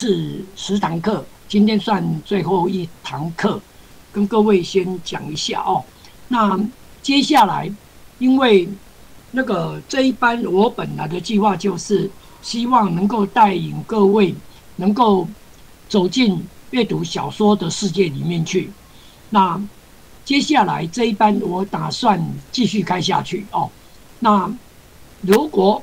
是10堂课，今天算最后一堂课，跟各位先讲一下哦。那接下来，因为这一班我本来的计划就是希望能够带领各位能够走进阅读小说的世界里面去。那接下来这一班我打算继续开下去哦。那如果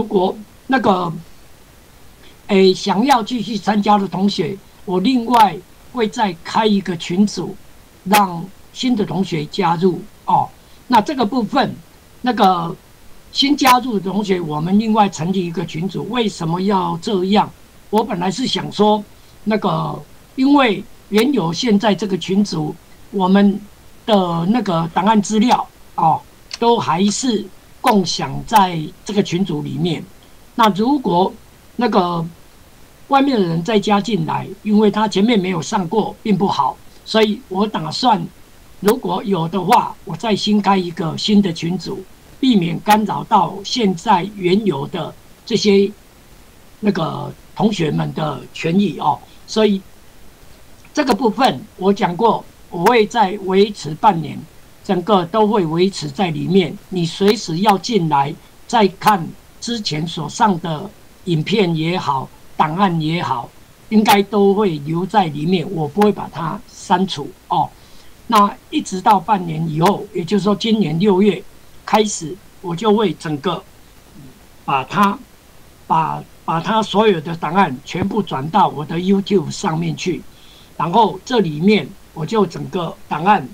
想要继续参加的同学，我另外会再开一个群组，让新的同学加入哦。那这个部分，新加入的同学，我们另外成立一个群组。为什么要这样？我本来是想说，因为原有现在这个群组，我们的档案资料哦，都还是共享在这个群组里面。那如果外面的人再加进来，因为他前面没有上过，并不好，所以我打算，如果有的话，我再新开一个新的群组，避免干扰到现在原有的这些同学们的权益哦。所以这个部分我讲过，我会再维持半年，整个都会维持在里面。你随时要进来再看之前所上的影片也好，档案也好，应该都会留在里面，我不会把它删除哦。那一直到半年以后，也就是说今年6月开始，我就会整个把它所有的档案全部转到我的 YouTube 上面去，然后这里面我就整个档案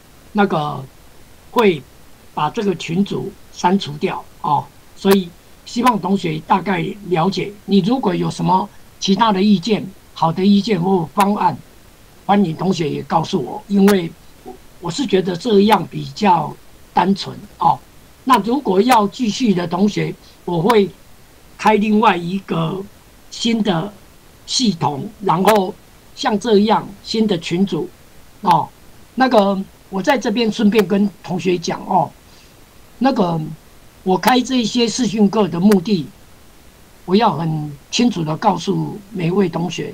会把这个群组删除掉哦。所以希望同学大概了解。你如果有什么其他的意见、好的意见或方案，欢迎同学也告诉我，因为我是觉得这样比较单纯哦。那如果要继续的同学，我会开另外一个新的系统，然后像这样新的群组哦。我在这边顺便跟同学讲哦，我开这些视讯课的目的，我要很清楚的告诉每位同学，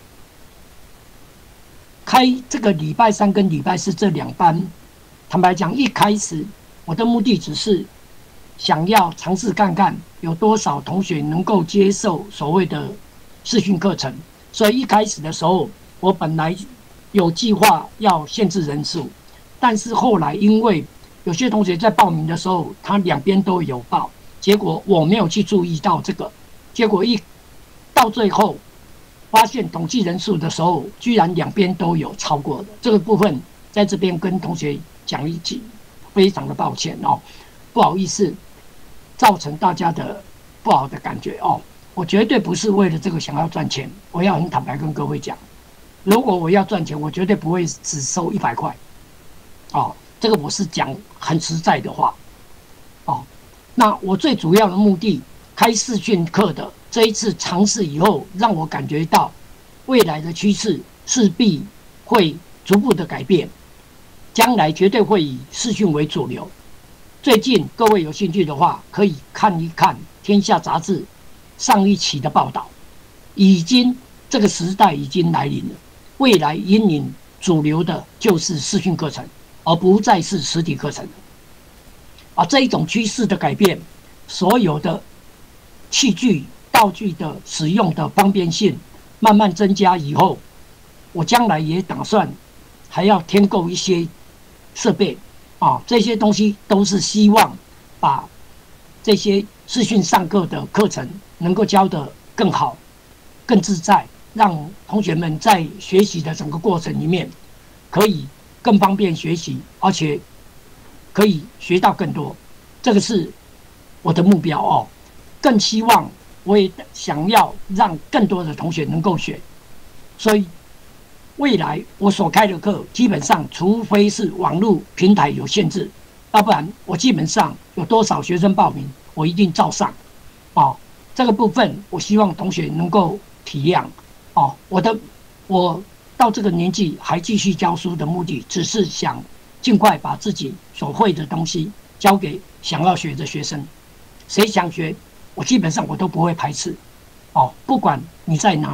开这个礼拜3跟礼拜4这2班，坦白讲，一开始我的目的只是想要尝试看看有多少同学能够接受所谓的视讯课程，所以一开始的时候，我本来有计划要限制人数，但是后来因为有些同学在报名的时候，他2边都有报，结果我没有去注意到这个，结果一到最后发现统计人数的时候，居然2边都有超过的。这个部分在这边跟同学讲一句，非常的抱歉哦，不好意思，造成大家的不好的感觉哦。我绝对不是为了这个想要赚钱，我要很坦白跟各位讲，如果我要赚钱，我绝对不会只收100块，哦。这个我是讲很实在的话，哦，那我最主要的目的，开视讯课的这一次尝试以后，让我感觉到未来的趋势势必会逐步的改变，将来绝对会以视讯为主流。最近各位有兴趣的话，可以看一看《天下》杂志上一期的报道，这个时代已经来临了，未来引领主流的就是视讯课程。而不再是实体课程这一种趋势的改变，所有的器具道具的使用的方便性慢慢增加以后，我将来也打算还要添购一些设备这些东西都是希望把这些视讯上课的课程能够教得更好、更自在，让同学们在学习的整个过程里面可以更方便学习，而且可以学到更多，这个是我的目标哦。更希望我也想要让更多的同学能够学，所以未来我所开的课，基本上除非是网络平台有限制，要不然我基本上有多少学生报名，我一定照上这个部分，我希望同学能够体谅我到这个年纪还继续教书的目的，只是想尽快把自己所会的东西交给想要学的学生。谁想学，我基本上我都不会排斥不管你在哪里，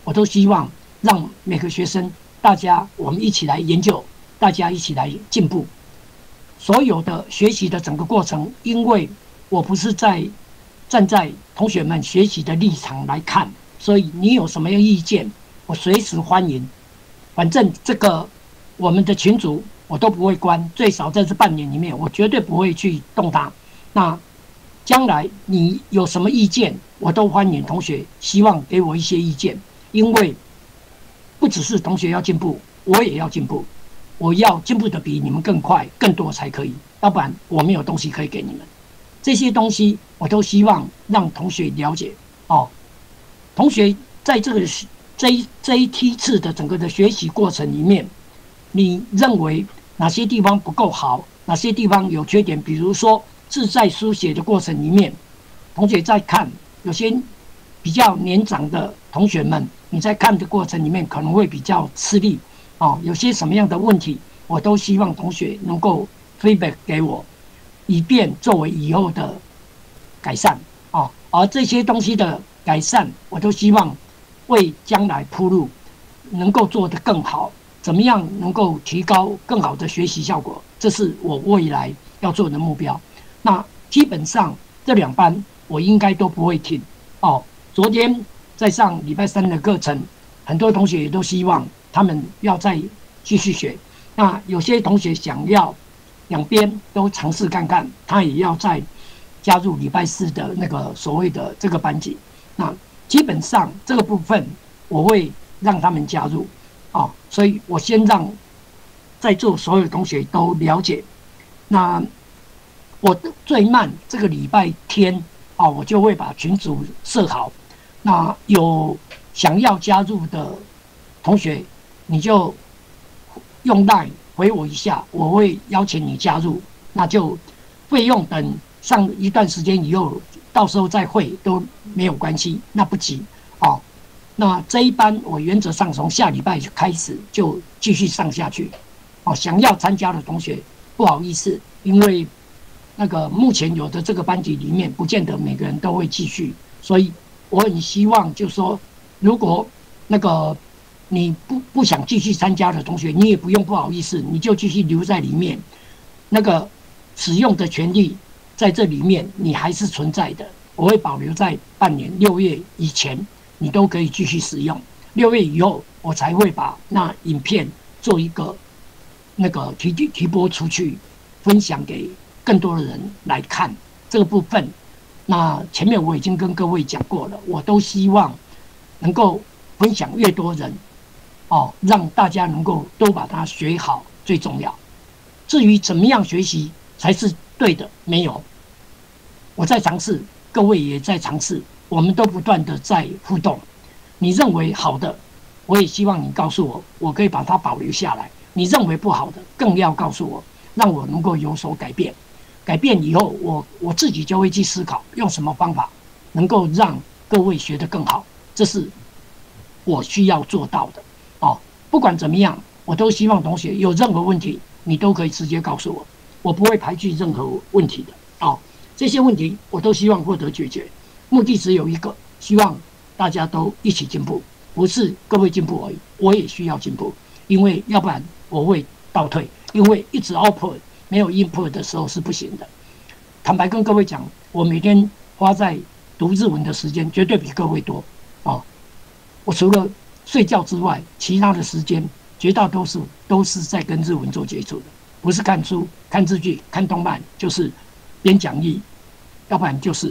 我都希望让每个学生大家我们一起来研究，大家一起来进步。所有的学习的整个过程，因为我不是站在同学们学习的立场来看，所以你有什么样意见，我随时欢迎。反正这个我们的群组我都不会关，最少在这半年里面，我绝对不会去动它。那将来你有什么意见，我都欢迎同学，希望给我一些意见，因为不只是同学要进步，我也要进步。我要进步的比你们更快、更多才可以，要不然我没有东西可以给你们。这些东西我都希望让同学了解哦。同学在这一梯次的整个的学习过程里面，你认为哪些地方不够好，哪些地方有缺点？比如说字在书写的过程里面，同学在看，有些比较年长的同学们，你在看的过程里面可能会比较吃力。有些什么样的问题，我都希望同学能够 feedback 给我，以便作为以后的改善而这些东西的改善，我都希望为将来铺路，能够做得更好。怎么样能够提高更好的学习效果？这是我未来要做的目标。那基本上这2班我应该都不会停昨天在上礼拜3的课程，很多同学也都希望他们要再继续学。那有些同学想要2边都尝试看看，他也要再加入礼拜4的那个所谓的这个班级。那基本上这个部分我会让他们加入所以我先让在座所有同学都了解。那我最慢这个礼拜天我就会把群组设好。那有想要加入的同学，你就用 LINE 回我一下，我会邀请你加入。那就费用等上一段时间以后，到时候再汇都没有关系，那不急那这一班我原则上从下礼拜开始就继续上下去想要参加的同学不好意思，因为那个目前有的这个班级里面不见得每个人都会继续，所以我很希望就是说，如果那个你不想继续参加的同学，你也不用不好意思，你就继续留在里面。那个使用的权利在这里面你还是存在的，我会保留在半年6月以前，你都可以继续使用。6月以后，我才会把那影片做一个那个提播出去，分享给更多的人来看这个部分。那前面我已经跟各位讲过了，我都希望能够分享越多人让大家能够都把它学好最重要。至于怎么样学习才是对的，没有，我在尝试，各位也在尝试，我们都不断的在互动。你认为好的，我也希望你告诉我，我可以把它保留下来。你认为不好的，更要告诉我，让我能够有所改变。改变以后，我自己就会去思考用什么方法能够让各位学得更好，这是我需要做到的不管怎么样，我都希望同学有任何问题，你都可以直接告诉我，我不会排拒任何问题的这些问题我都希望获得解决，目的只有一个，希望大家都一起进步，不是各位进步而已，我也需要进步，因为要不然我会倒退，因为一直 output 没有 input 的时候是不行的。坦白跟各位讲，我每天花在读日文的时间绝对比各位多我除了睡觉之外，其他的时间绝大多数都是在跟日文做接触的，不是看书、看日剧、看动漫，就是编讲义，要不然就是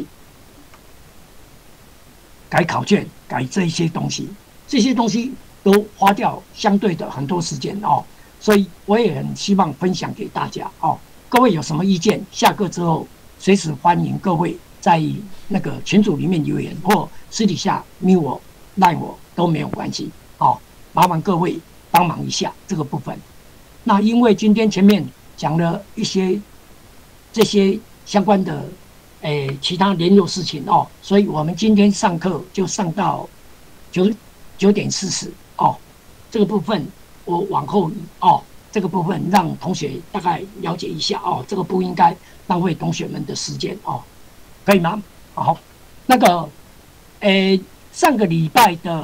改考卷、改这一些东西，这些东西都花掉相对的很多时间所以我也很希望分享给大家各位有什么意见，下课之后随时欢迎各位在那个群组里面留言，或私底下密我、赖我都没有关系麻烦各位帮忙一下这个部分。那因为今天前面讲了一些这些相关的其他联络事情所以我们今天上课就上到9点40这个部分我往后这个部分让同学大概了解一下这个不应该浪费同学们的时间可以吗？好，那个上个礼拜的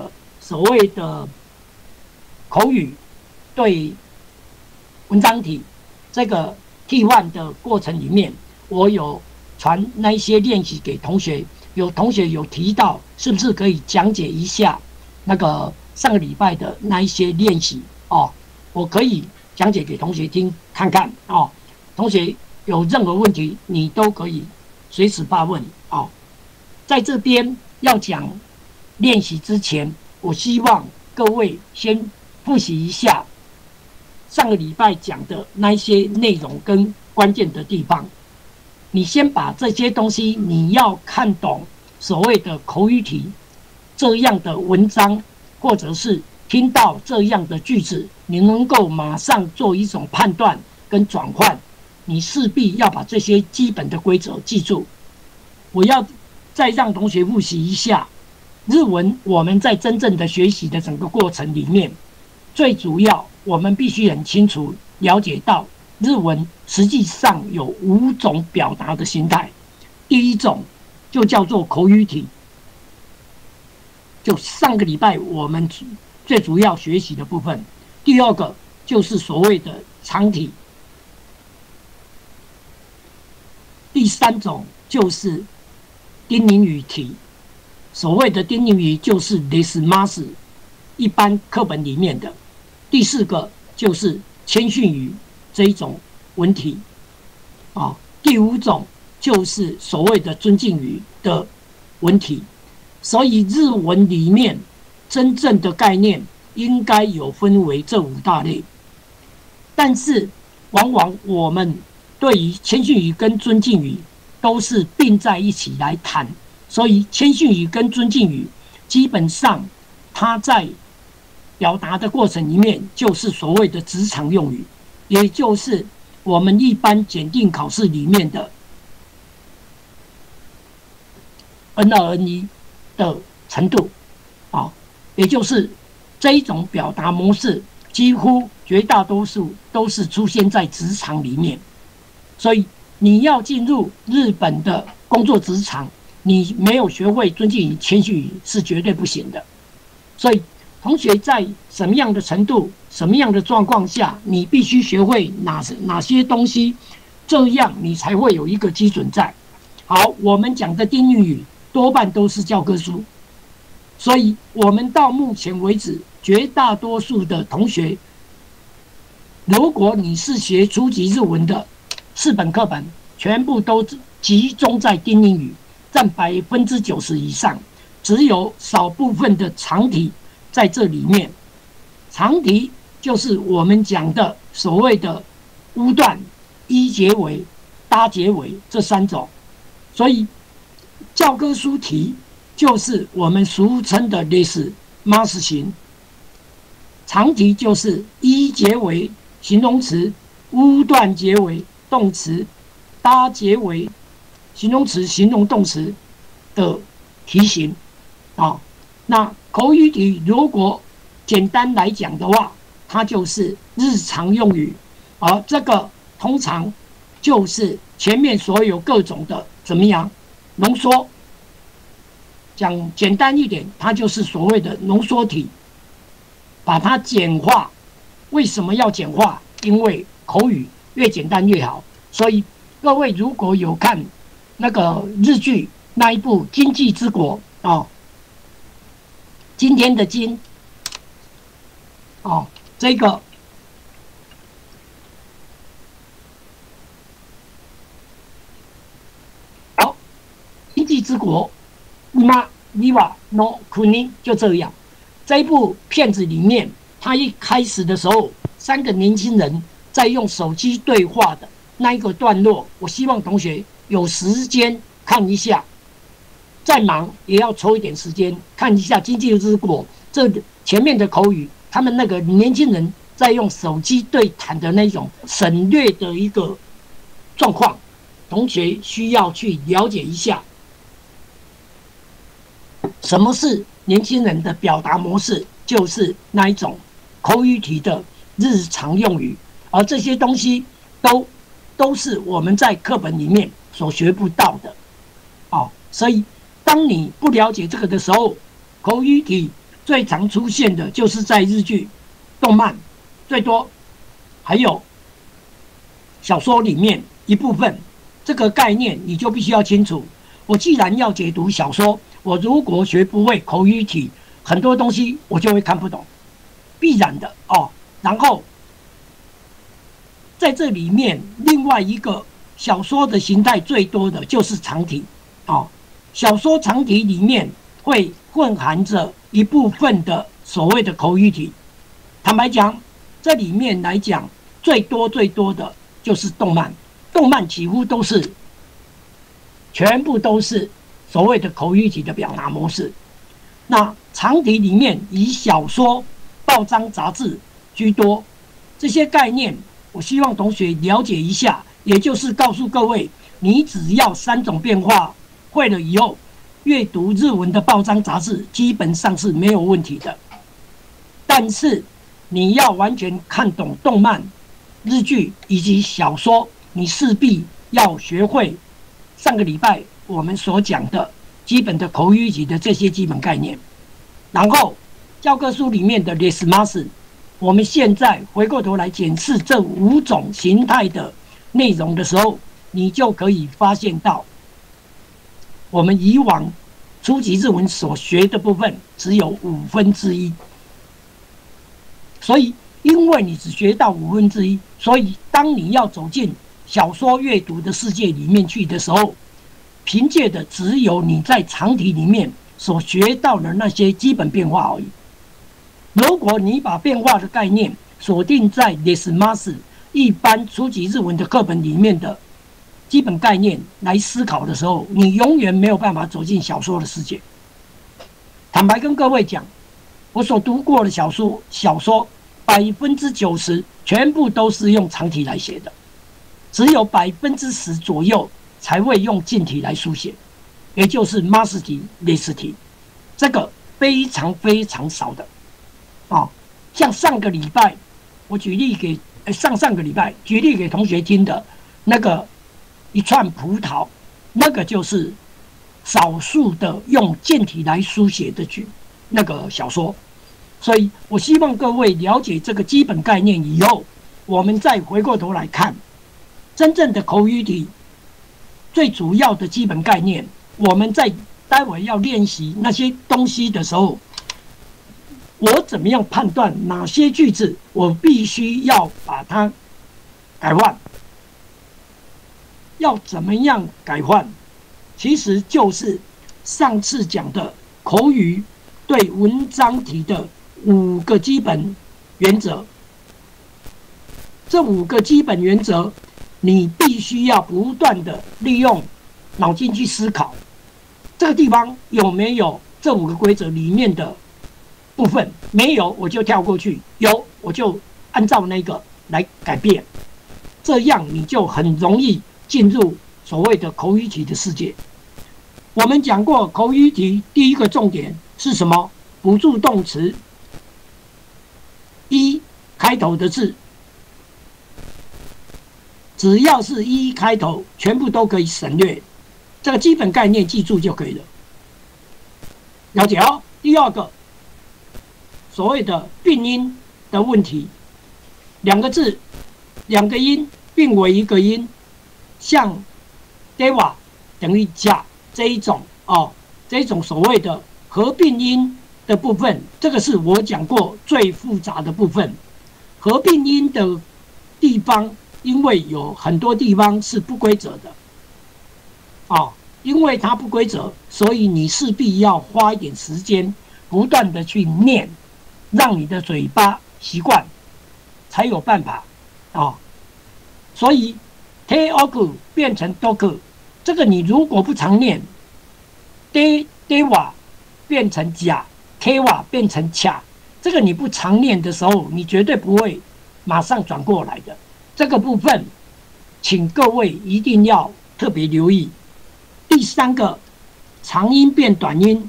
所谓的口语对文章体这个替换的过程里面，我有传那一些练习给同学，有同学有提到，是不是可以讲解一下那个上个礼拜的那一些练习哦？我可以讲解给同学听看看哦。同学有任何问题，你都可以随时发问哦。在这边要讲练习之前，我希望各位先复习一下上个礼拜讲的那一些内容跟关键的地方。你先把这些东西你要看懂所谓的口语题这样的文章，或者是听到这样的句子，你能够马上做一种判断跟转换，你势必要把这些基本的规则记住。我要再让同学复习一下日文，我们在真正的学习的整个过程里面，最主要我们必须很清楚了解到日文实际上有5种表达的形态。第一种就叫做口语体，就上个礼拜我们最主要学习的部分。第二个就是所谓的长体。第三种就是丁宁语体，所谓的丁宁语就是 this must， 一般课本里面的。第四个就是谦逊语这一种文体啊。第5种就是所谓的尊敬语的文体。所以日文里面真正的概念应该有分为这5大类，但是往往我们对于谦逊语跟尊敬语都是并在一起来谈，所以谦逊语跟尊敬语基本上它在表达的过程里面就是所谓的职场用语，也就是我们一般检定考试里面的 N2、N1 的程度啊，也就是这一种表达模式几乎绝大多数都是出现在职场里面。所以你要进入日本的工作职场，你没有学会尊敬语、谦逊语是绝对不行的。所以同学在什么样的程度、什么样的状况下，你必须学会哪些东西，这样你才会有一个基准在。好，我们讲的丁宁语多半都是教科书，所以我们到目前为止，绝大多数的同学，如果你是学初级日文的4本课本，全部都集中在丁宁语，占90%以上，只有少部分的长体在这里面。长体就是我们讲的所谓的乌段、一结尾、搭结尾这3种。所以教科书题就是我们俗称的 this must 型，长题就是一结尾形容词，乌段结尾动词，搭结尾形容词、形容动词的题型啊。那口语题如果简单来讲的话，它就是日常用语，而这个通常就是前面所有各种的怎么样浓缩。讲简单一点，它就是所谓的浓缩体，把它简化。为什么要简化？因为口语越简单越好。所以各位如果有看那个日剧那一部《经济之国》哦，今天的今哦，这个好，经济之国。那Viva no Kuni 就这样，这一部片子里面，他一开始的时候，3个年轻人在用手机对话的那一个段落，我希望同学有时间看一下，再忙也要抽一点时间看一下《经济之国》这前面的口语，他们那个年轻人在用手机对谈的那种省略的一个状况，同学需要去了解一下。什么是年轻人的表达模式？就是那一种口语体的日常用语，而这些东西都是我们在课本里面所学不到的，哦，所以当你不了解这个的时候，口语体最常出现的就是在日剧、动漫最多，还有小说里面一部分。这个概念你就必须要清楚。我既然要解读小说，我如果学不会口语体，很多东西我就会看不懂，必然的哦。然后在这里面，另外一个小说的形态最多的就是长体哦。小说长体里面会混含着一部分的所谓的口语体。坦白讲，这里面来讲最多的就是动漫。动漫几乎都是，全部都是所谓的口语体的表达模式。那长体里面以小说、报章、杂志居多，这些概念我希望同学了解一下。也就是告诉各位，你只要3种变化会了以后，阅读日文的报章、杂志基本上是没有问题的。但是你要完全看懂动漫、日剧以及小说，你势必要学会上个礼拜我们所讲的基本的口语体的这些基本概念。然后教科书里面的 resmas， 我们现在回过头来检视这5种形态的内容的时候，你就可以发现到，我们以往初级日文所学的部分只有1/5。所以因为你只学到1/5，所以当你要走进小说阅读的世界里面去的时候，凭借的只有你在长体里面所学到的那些基本变化而已。如果你把变化的概念锁定在 resmas 一般初级日文的课本里面的基本概念来思考的时候，你永远没有办法走进小说的世界。坦白跟各位讲，我所读过的小说90%全部都是用长体来写的，只有10%左右才会用近体来书写，也就是 mas 体、res 体，这个非常少的。像上个礼拜我举例给上个礼拜举例给同学听的那个一串葡萄，那个就是少数的用近体来书写的那个小说。所以我希望各位了解这个基本概念以后，我们再回过头来看真正的口语体最主要的基本概念。我们在待会要练习那些东西的时候，我怎么样判断哪些句子我必须要把它改换？要怎么样改换？其实就是上次讲的口语对文章题的5个基本原则。这5个基本原则，你必须要不断的利用脑筋去思考，这个地方有没有这5个规则里面的部分？没有我就跳过去，有我就按照那个来改变，这样你就很容易进入所谓的口语体的世界。我们讲过口语体第一个重点是什么？补助动词一开头的字，只要是一开头，全部都可以省略，这个基本概念记住就可以了。了解哦。第二个，所谓的并音的问题，2个字2个音并为1个音，像 dewa 等于甲这一种这种所谓的合并音的部分，这个是我讲过最复杂的部分。合并音的地方，因为有很多地方是不规则的因为它不规则，所以你势必要花一点时间不断的去念，让你的嘴巴习惯，才有办法所以 teoku 变成 doku， 这个你如果不常念 dewa 变成甲 kewa 变成卡，这个你不常念的时候，你绝对不会马上转过来的。这个部分请各位一定要特别留意。第3个，长音变短音，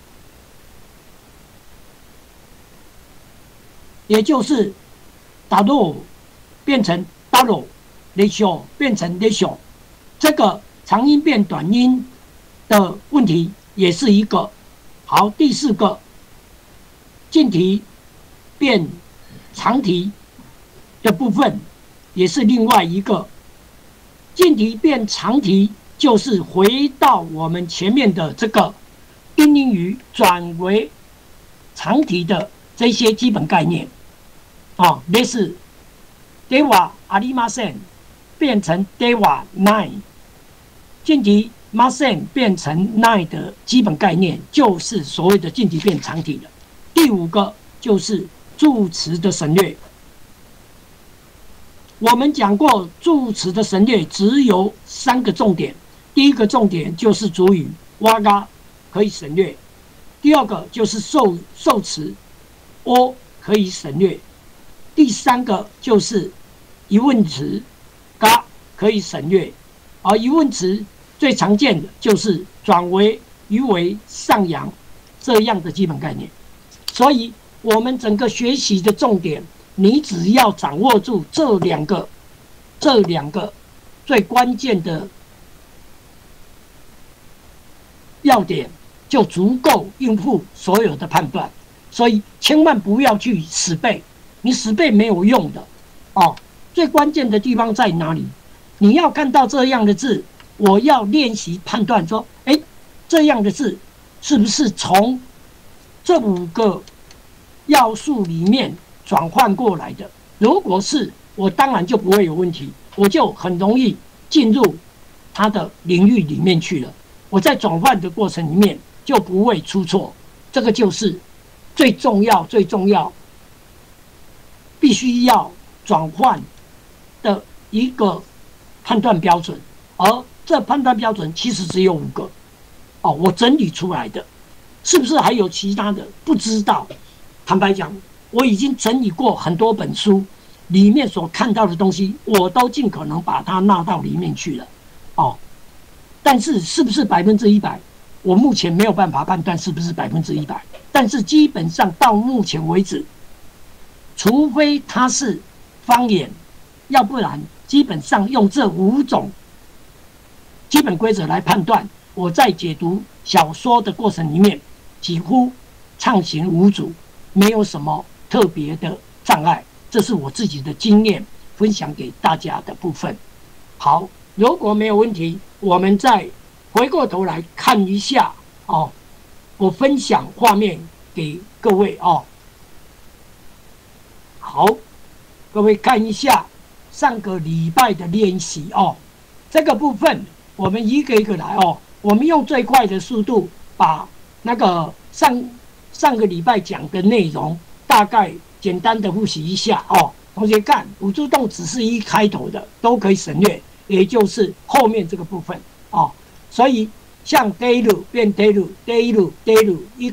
也就是打肉变成打肉，雷修变成雷修，这个长音变短音的问题也是一个。好，第4个， 近题变长题的部分，也是另外一个。近题变长题，就是回到我们前面的这个因应语转为长题的这些基本概念啊，类似 dewa arimasen 变成 dewa nine， 近题 masen 变成 nine 的基本概念，就是所谓的近题变长题了。第五个就是助词的省略。我们讲过，助词的省略只有3个重点。第一个重点就是主语哇嘎可以省略，第二个就是受词哦可以省略，第3个就是疑问词嘎可以省略。而疑问词最常见的就是转为、余为、上扬这样的基本概念。所以，我们整个学习的重点，你只要掌握住这两个最关键的要点，就足够应付所有的判断。所以千万不要去死背，你死背没有用的哦。最关键的地方在哪里？你要看到这样的字，我要练习判断说，这样的字是不是从这5个要素里面转换过来的？如果是，我当然就不会有问题，我就很容易进入它的领域里面去了。我在转换的过程里面就不会出错，这个就是最重要、必须要转换的一个判断标准。而这判断标准其实只有5个哦，我整理出来的，是不是还有其他的？不知道。坦白讲，我已经整理过很多本书，里面所看到的东西，我都尽可能把它纳到里面去了哦。但是是不是100%？我目前没有办法判断是不是100%。但是基本上到目前为止，除非它是方言，要不然基本上用这5种基本规则来判断，我在解读小说的过程里面，几乎畅行无阻，没有什么特别的障碍。这是我自己的经验分享给大家的部分。好，如果没有问题，我们再回过头来看一下哦，我分享画面给各位哦。好，各位看一下上个礼拜的练习哦，这个部分我们一个一个来哦。我们用最快的速度把那个上个礼拜讲的内容大概简单的复习一下哦。同学看，辅助动词是一开头的都可以省略，也就是后面这个部分哦。所以像 daylu 变 daylu 一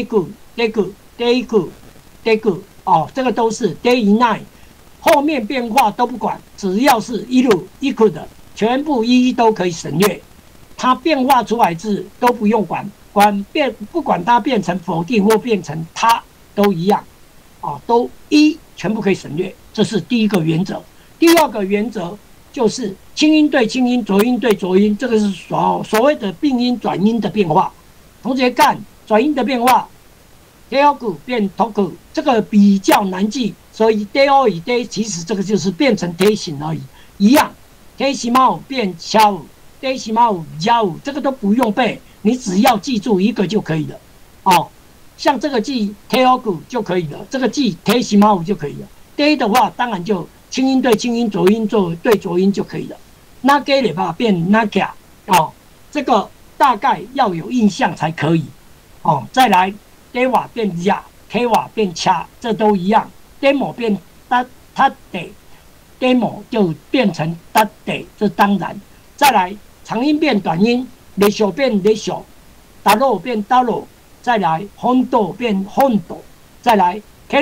daygu 哦，这个都是 day night， 后面变化都不管，只要是一路的，全部一都可以省略。它变化出来字都不用管，不管它变成否定或变成它都一样哦，都一全部可以省略。这是第一个原则。第二个原则就是清音对清音，浊音对浊音，这个是所谓的病音转音的变化。同学看转音的变化 ，deogu 变 toku， 这个比较难记，所以 deo 与 de 其实这个就是变成 de 形而已，一样。desimao 变 chao。desimao 这个都不用背，你只要记住一个就可以了哦。像这个记 teogu 就可以了，这个记 desimao 就可以了。de 的话，当然就清音对清音，浊音对浊音就可以了。那 ge 的话变 naga 哦，这个大概要有印象才可以哦。再来 dewa 变 ya，kewa 变 cha， 这都一样。demo 变 tade，demo 就变成 tade， 这当然。再来长音变短音 ，ratio 变 ratio，daro 变 daro， 再来 hondo 变 hondo， 再来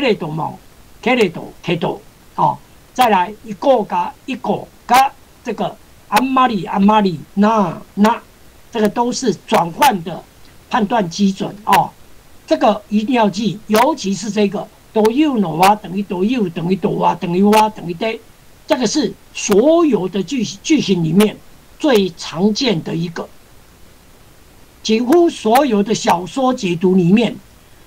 keredo 哦，再来一个加这个 amari 那这个都是转换的判断基准哦，这个一定要记，尤其是这个 do you no wa 等于 do you 等于 do wa 等于 wa 等于 de， 这个是所有的句型里面最常见的一个，几乎所有的小说解读里面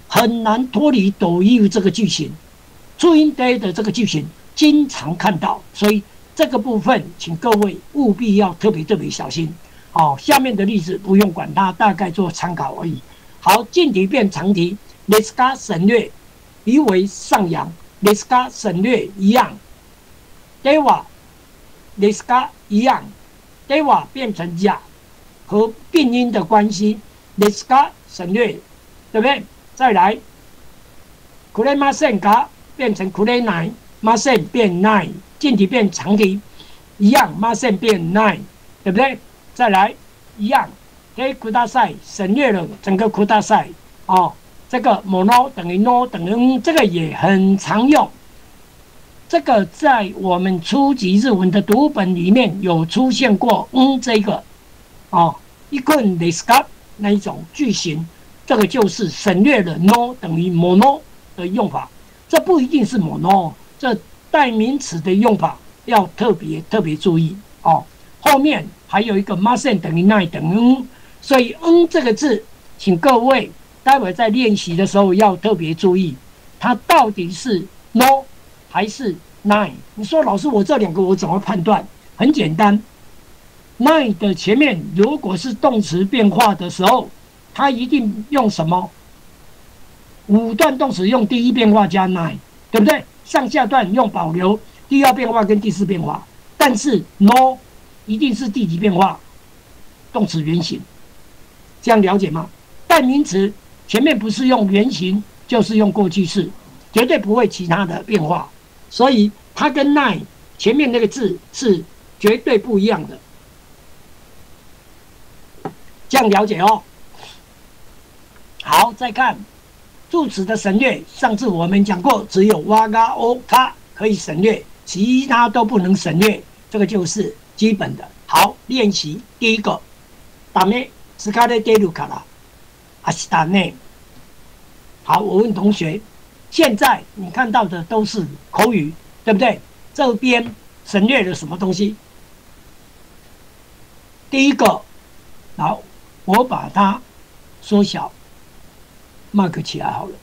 很难脱离do you 这个句型，注音 day 的这个句型经常看到，所以这个部分请各位务必要特别小心。好，下面的例子不用管它，大概做参考而已。好，近题变长题 ，this ga 省略，移为上扬 ，this ga 省略一样 ，dewa this ga 一样 ，dewa 变成呀和病音的关系 ，this ga 省略，对不对？再来 ，kuremasen ga 变成 kurenai，masen 变 nine， 近题变长题一样 ，masen 变 nine， 对不对？再来一样。给库大赛省略了整个库大赛哦，这个 mono 等于 no 等于这个也很常用。这个在我们初级日文的读本里面有出现过，这个哦，一困 discuss 那一种句型，这个就是省略了 no 等于 mono 的用法。这不一定是 mono， 这代名词的用法要特别注意哦。后面还有一个 masen 等于 nine 等于所以这个字，请各位待会在练习的时候要特别注意，它到底是 no 还是 nine？ 你说老师，我这两个我怎么判断？很简单 ，nine 的前面如果是动词变化的时候，它一定用什么？5段动词用第一变化加 nine， 对不对？上下段用保留第二变化跟第四变化，但是 no 一定是第几变化？动词原形。这样了解吗？代名词前面不是用原形，就是用过去式，绝对不会其他的变化。所以它跟 nine 前面那个字是绝对不一样的。这样了解哦。好，再看助词的省略。上次我们讲过，只有哇嘎哦卡可以省略，其他都不能省略。这个就是基本的。好，练习第一个，打咩？疲れてるから明日ね。好，我问同学，现在你看到的都是口语，对不对？这边省略了什么东西？第一个，好，我把它缩小 ，mark 起来好了。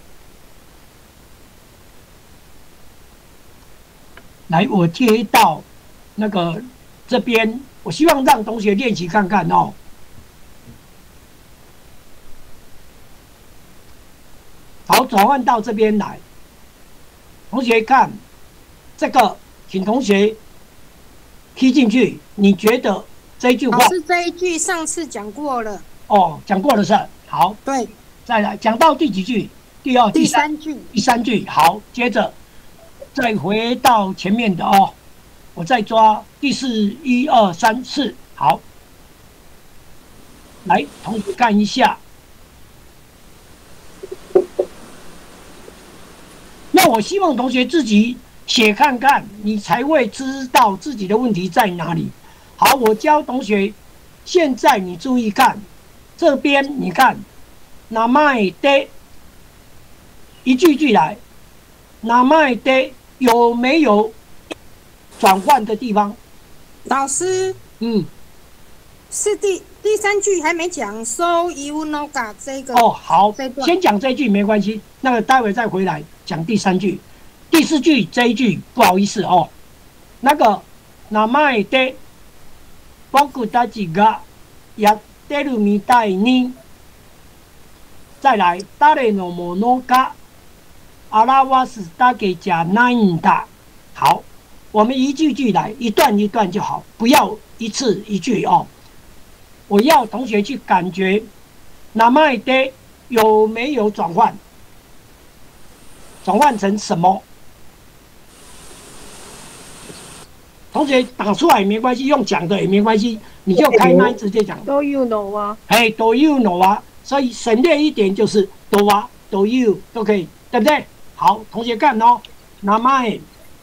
来，我贴到那个这边，我希望让同学练习看看哦。好，转换到这边来，同学看这个，请同学踢进去。你觉得这句话？ 老师，这一句上次讲过了。 哦，讲过了是。好， 对， 再来讲到第几句？第二、 第三句。 第三句。好，接着再回到前面的哦，我再抓第四，1、2、3、4。好，来，同学看一下。那我希望同学自己写看看，你才会知道自己的问题在哪里。好，我教同学，现在你注意看，这边你看，名前で一句句来，名前で有没有转换的地方？ 老师，是第三句还没讲，so you know ga 这个。 哦，好，先讲这句没关系，那个待会再回来讲第三句。第四句这一句不好意思哦，那个名前で僕たちがやってるみたいに。再来，誰のものか表すだけじゃないんだ。好，我们一句句来，一段一段就好，不要一次一句哦。我要同学去感觉，名前で有没有转换？转换成什么？同学打出来没关系，用讲的也没关系，你就开麦直接讲。 Do you know 啊？ 哎 ，Do you know 啊？所以省略一点就是 do 啊 ，do you 都可以，对不对？好，同学看哦，名前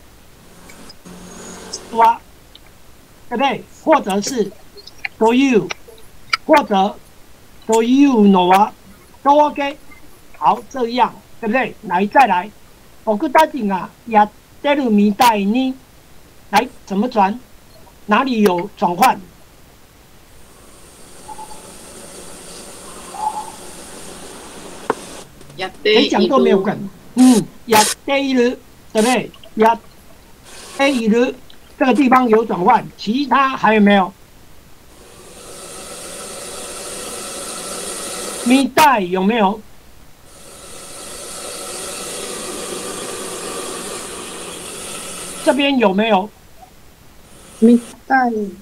do 啊，对不对？或者是 do you， 或者 do you know 啊，都 OK。好，这样对不对？来，再来，僕たちがやってるみたいに。来，怎么转？哪里有转换？ 谁讲都没有梗。やっている，对不对？やっている这个地方有转换，其他还有没有？みたい有没有？这边有没有？ みたい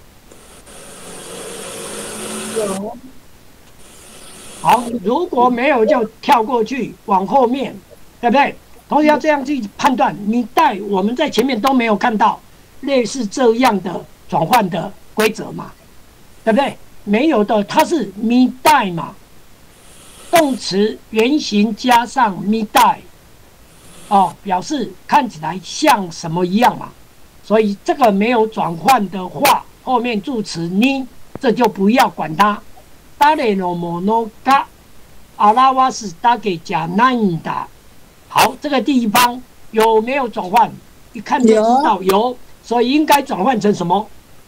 有。 好，如果没有就跳过去，往后面，对不对？同时要这样去判断，你带我们在前面都没有看到类似这样的转换的规则嘛，对不对？没有的，它是咪带嘛，动词原形加上咪带，表示看起来像什么一样嘛，所以这个没有转换的话，后面助词你这就不要管它。誰のものが表すだけじゃないんだ。好，这个地方有没有转换？一看就知道有，所以应该转换成什么？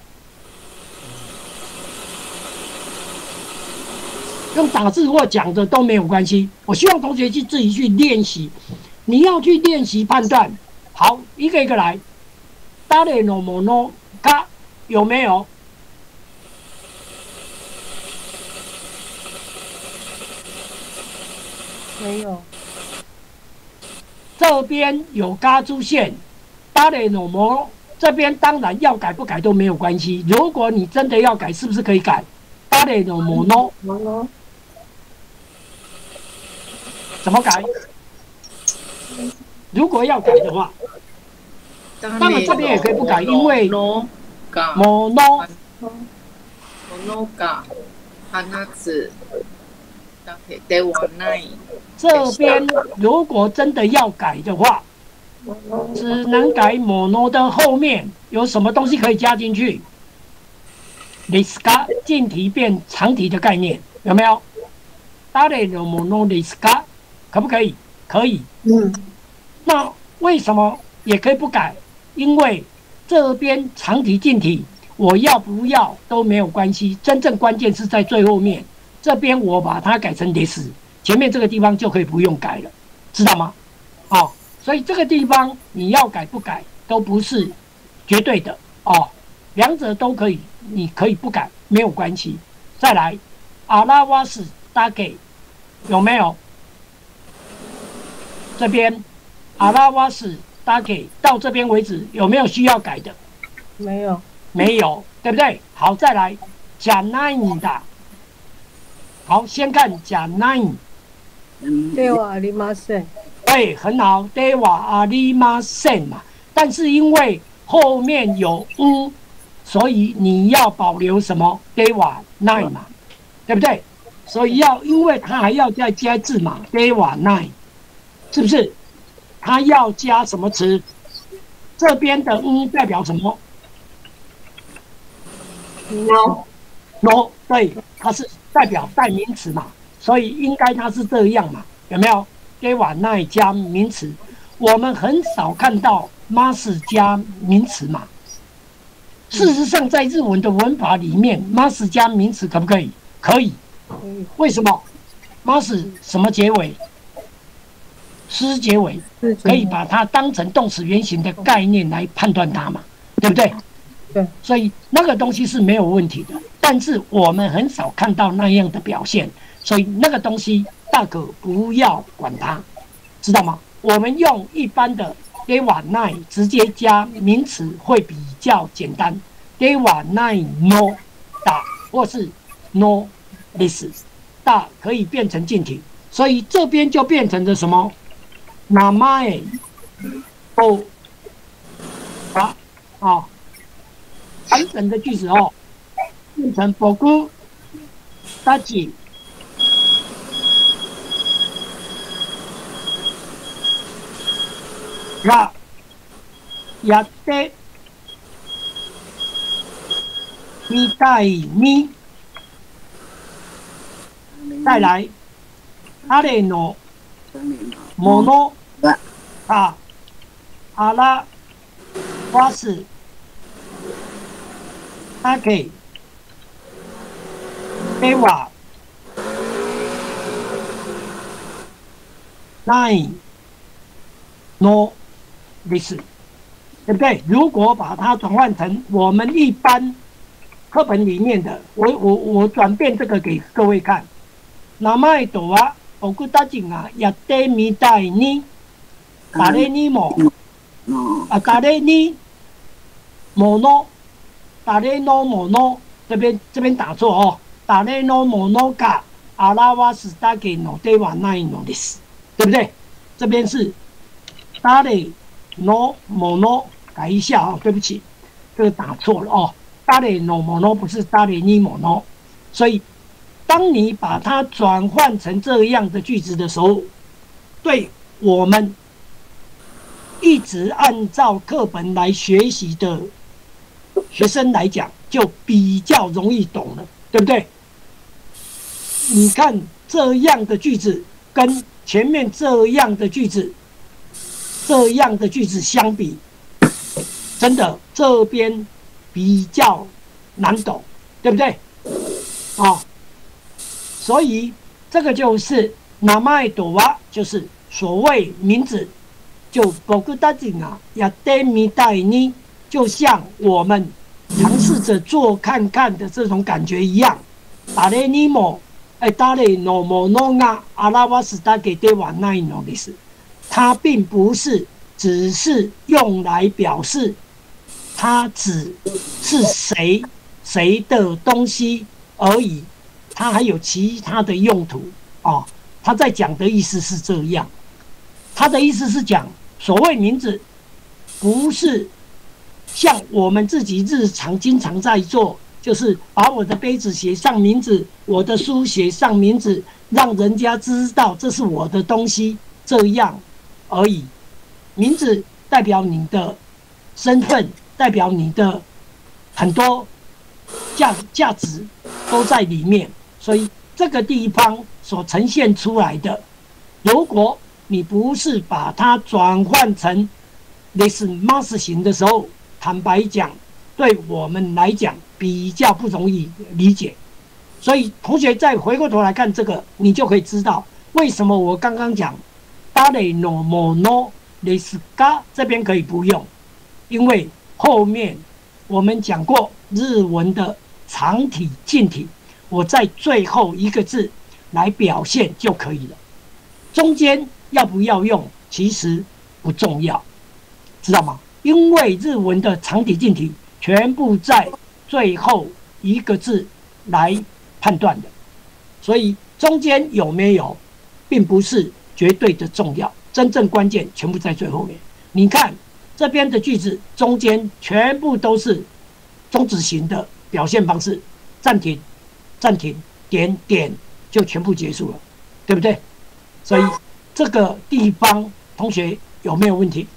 用打字或讲的都没有关系。我希望同学自己去练习，你要去练习判断。好，一个一个来。誰のものが有没有？ 没有。 这边有嘎出现，誰のもの这边当然要改不改都没有关系。如果你真的要改，是不是可以改？誰のもの怎么改？如果要改的话，当然这边也可以不改，因为ものが放つだけではない。 这边如果真的要改的话，只能改もの的后面有什么东西可以加进去？ですか近题变长题的概念有没有？誰のものですか？可不可以？可以。那为什么也可以不改？因为这边长题近题我要不要都没有关系，真正关键是在最后面。这边我把它改成です，前面这个地方就可以不用改了，知道吗？所以这个地方你要改不改都不是绝对的两者都可以，你可以不改没有关系。再来，表すだけ有没有？这边表すだけ到这边为止有没有需要改的？ 没有。 没有，对不对？好，再来，じゃないんだ。好，先看じゃない。 ではありません。 对，很好。ではありません嘛，但是因为后面有所以你要保留什么？ではない嘛，对不对？所以因为它还要再加字嘛，ではない，是不是？它要加什么词？这边的代表什么 ？no， 对，它是代表代名词嘛，所以应该它是这样嘛，有没有？ではない加名词，我们很少看到ます加名词嘛。事实上，在日文的文法里面，mas 加名词可不可以？可以。为什么？mas 什么结尾？诗结尾，可以把它当成动词原形的概念来判断它嘛，对不对？ 对。 所以那个东西是没有问题的，但是我们很少看到那样的表现，所以那个东西大可不要管它，知道吗？我们用一般的ではない直接加名词会比较简单。ではないのだ或是 no this だ可以变成近体，所以这边就变成了什么？名前と完整的句子变成僕たちがやってみたいに。再来，誰のものが表すだけではないのです，对不对？如果把它转换成我们一般课本里面的，我转变这个给各位看。名前とは僕たちがやってみたいに誰にも誰にもの誰のもの这边打错哦，誰のものが表すだけのではないのです，对不对？这边是誰のもの，改一下哦，对不起，这个打错了哦。誰のもの不是誰にもの，所以当你把它转换成这样的句子的时候，对我们一直按照课本来学习的学生来讲，就比较容易懂了，对不对？你看这样的句子跟前面这样的句子相比，真的这边比较难懂，对不对？哦，所以这个就是名前とは，就是所谓名字，就僕たちがやってみたいに，就像我们尝试着做看看的这种感觉一样。誰にも誰のものが表すだけではないのです。它并不是只是用来表示它只是谁的东西而已，它还有其他的用途哦。他在讲的意思是这样，他的意思是讲所谓名字不是像我们自己日常经常在做，就是把我的杯子写上名字，我的书写上名字，让人家知道这是我的东西，这样而已。名字代表你的身份，代表你的很多价值都在里面，所以这个地方所呈现出来的，如果你不是把它转换成类似 mas 型的时候，坦白讲，对我们来讲比较不容易理解。所以同学再回过头来看这个，你就可以知道为什么我刚刚讲誰のものですか这边可以不用，因为后面我们讲过日文的长体近体，我在最后一个字来表现就可以了。中间要不要用其实不重要，知道吗？因为日文的长体近体全部在最后一个字来判断的，所以中间有没有并不是绝对的重要，真正关键全部在最后面。你看这边的句子中间全部都是中指型的表现方式，暂停、暂停、点点就全部结束了，对不对？所以这个地方同学有没有问题？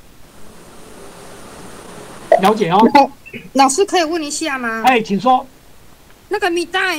了解哦。 老师可以问一下吗？ 哎，请说。 那个米袋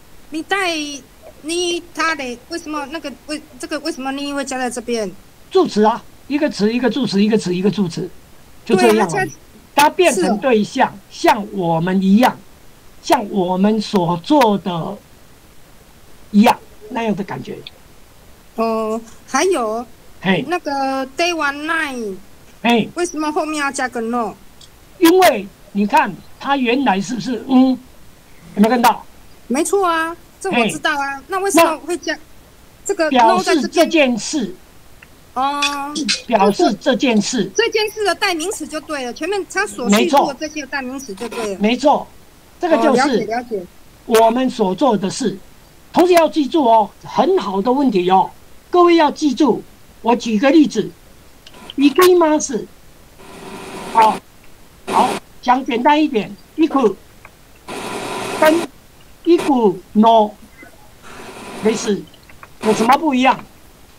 你他的为什么那个为什么你会加在这边？ 助词啊，一个词一个助词，一个词一个助词，就这样而已。它变成对象，像我们一样，像我们所做的一样那样的感觉。 哦，还有，那个 day one night， 为什么后面要加个 no？ 因为你看它原来是不是有没有看到？ 没错啊，这我知道啊。那为什么会加这个 no 在这边？表示这件事。哦，表示这件事的代名词就对了，前面他所叙述的这些代名词就对了。 没错，这个就是我们所做的事。同学要记住哦，很好的问题哦，各位要记住。我举个例子，行きます。好，讲简单一点，行く跟行くのです有什么不一样？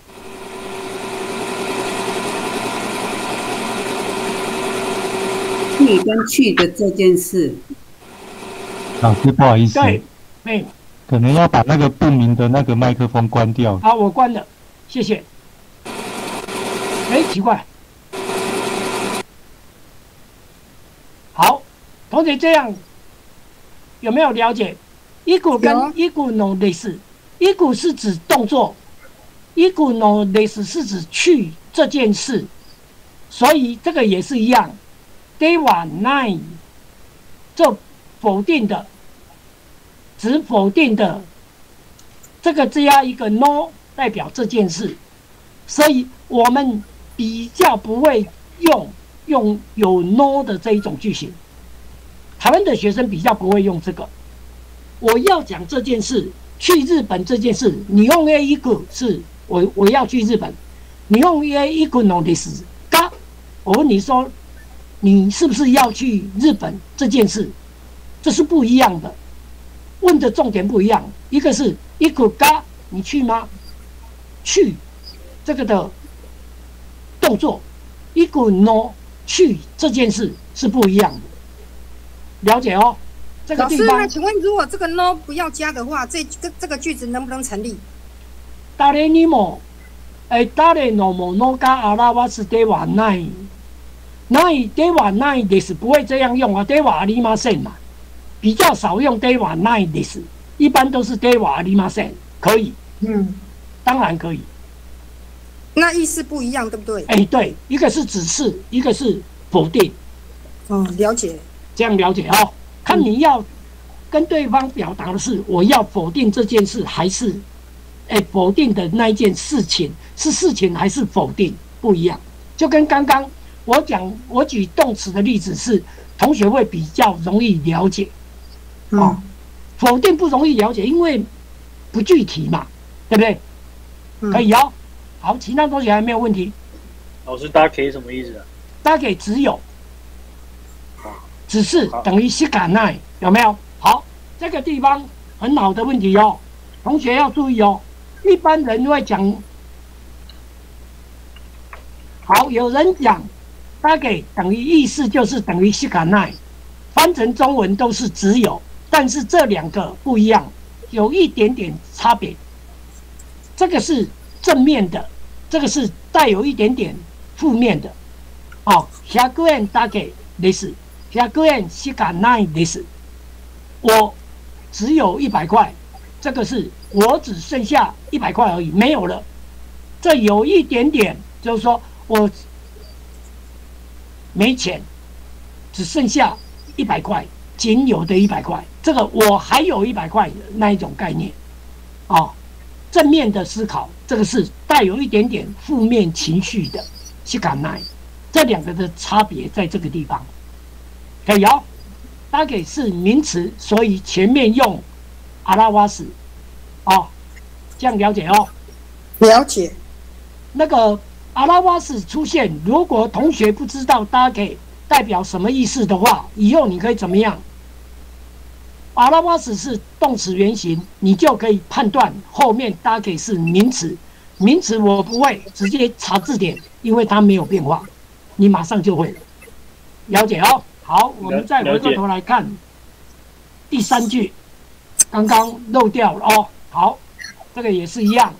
去跟去的这件事， 老师不好意思， 对， 可能要把那个不明的那个麦克风关掉。 好，我关了，谢谢。奇怪。好，同学这样有没有了解？一股跟一股の类似，一股是指动作， イグノです 是指去这件事，所以这个也是一样。ではない，这否定的，只否定的，这个加一个 no 代表这件事，所以我们比较不会用有 no 的这一种句型。台湾的学生比较不会用这个。我要讲这件事，去日本这件事，你用 A 一个是我要去日本，你用 A 一个 no ですか？我问你说，你是不是要去日本这件事？这是不一样的，问的重点不一样。一个是一个か，你去吗？去这个的动作，一个 no 去这件事是不一样的，了解哦。这个老师， 地方那请问，如果这个 no 不要加的话，这个句子能不能成立？ 誰にも誰のものが表すではない。ないではないです，不会这样用啊。ではありません嘛，比较少用ではないです，一般都是ではありません，可以，当然可以。 那意思不一样，对不对？ 对，一个是指示，一个是否定。 了解。 这样了解哦。看你要跟对方表达的是，我要否定这件事，还是否定的那一件事情是事情还是否定，不一样。就跟刚刚我举动词的例子是，同学会比较容易了解。否定不容易了解，因为不具体嘛，对不对？可以哦。好，其他同学还没有问题。 老师，大家可以什么意思啊？ 大家可以只有。只是等于しかない，有没有？好，这个地方很好的问题哦，同学要注意哦。一般人会讲，好，有人讲大概等于意思就是等于しかない，翻成中文都是只有，但是这两个不一样，有一点点差别。这个是正面的，这个是带有一点点负面的。100円だけです。100円しかないです。我只有100块，这个是我只剩下100块而已，没有了。这有一点点，就是说我没钱，只剩下100块，仅有的100块。这个我还有100块的那一种概念。正面的思考，这个是带有一点点负面情绪的しかない。这两个的差别在这个地方。可以哦，大概是名词，所以前面用阿拉瓦斯，这样了解哦。 了解。 那个阿拉瓦斯出现，如果同学不知道大概代表什么意思的话，以后你可以怎么样？阿拉瓦斯是动词原形，你就可以判断后面大概是名词。名词我不会直接查字典，因为它没有变化，你马上就会了。了解哦。好，我们再回过头来看第3句，刚刚漏掉了哦。好，这个也是一样，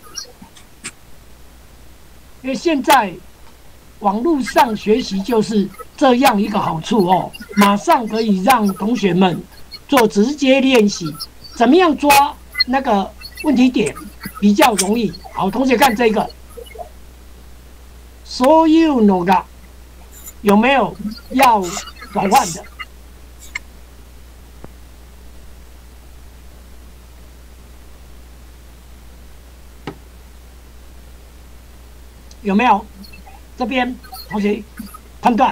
因为现在网络上学习就是这样一个好处哦，马上可以让同学们做直接练习，怎么样抓那个问题点比较容易。好，同学看这个，そういうのが有没有要转换的？有没有？这边同学判断，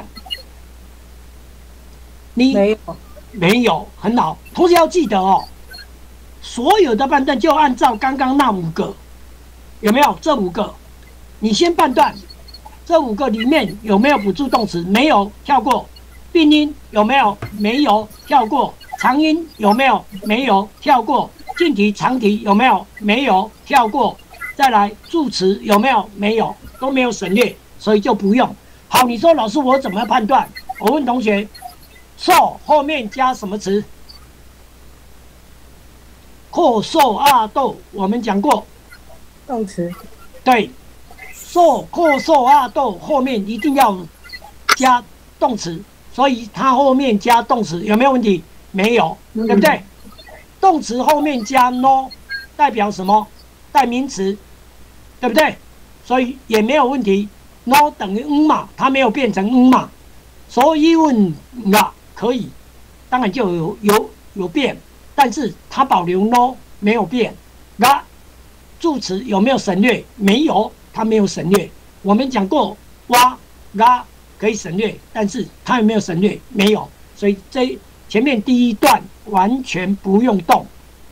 你没有，很好。同学要记得哦，所有的判断就按照刚刚那5个，有没有？这5个，你先判断这5个里面有没有补助动词？没有，跳过。病因有没有？没有，跳过。长音有没有？没有，跳过。近体、长体有没有？没有，跳过。再来助词有没有？没有，都没有省略，所以就不用。好，你说老师我怎么判断？我问同学，so 后面加什么词？阔瘦阿豆，我们讲过。 动词。对。 so 阔瘦阿豆后面一定要加动词。所以它后面加动词有没有问题？没有，对不对？动词后面加 no 代表什么？代名词。 对不对？所以也没有问题。no 等于嘛，它没有变成嘛，所以可以，当然就有变，但是它保留 no 没有变。助词有没有省略？没有，它没有省略。我们讲过可以省略，但是它有没有省略？没有，所以前面第一段完全不用动，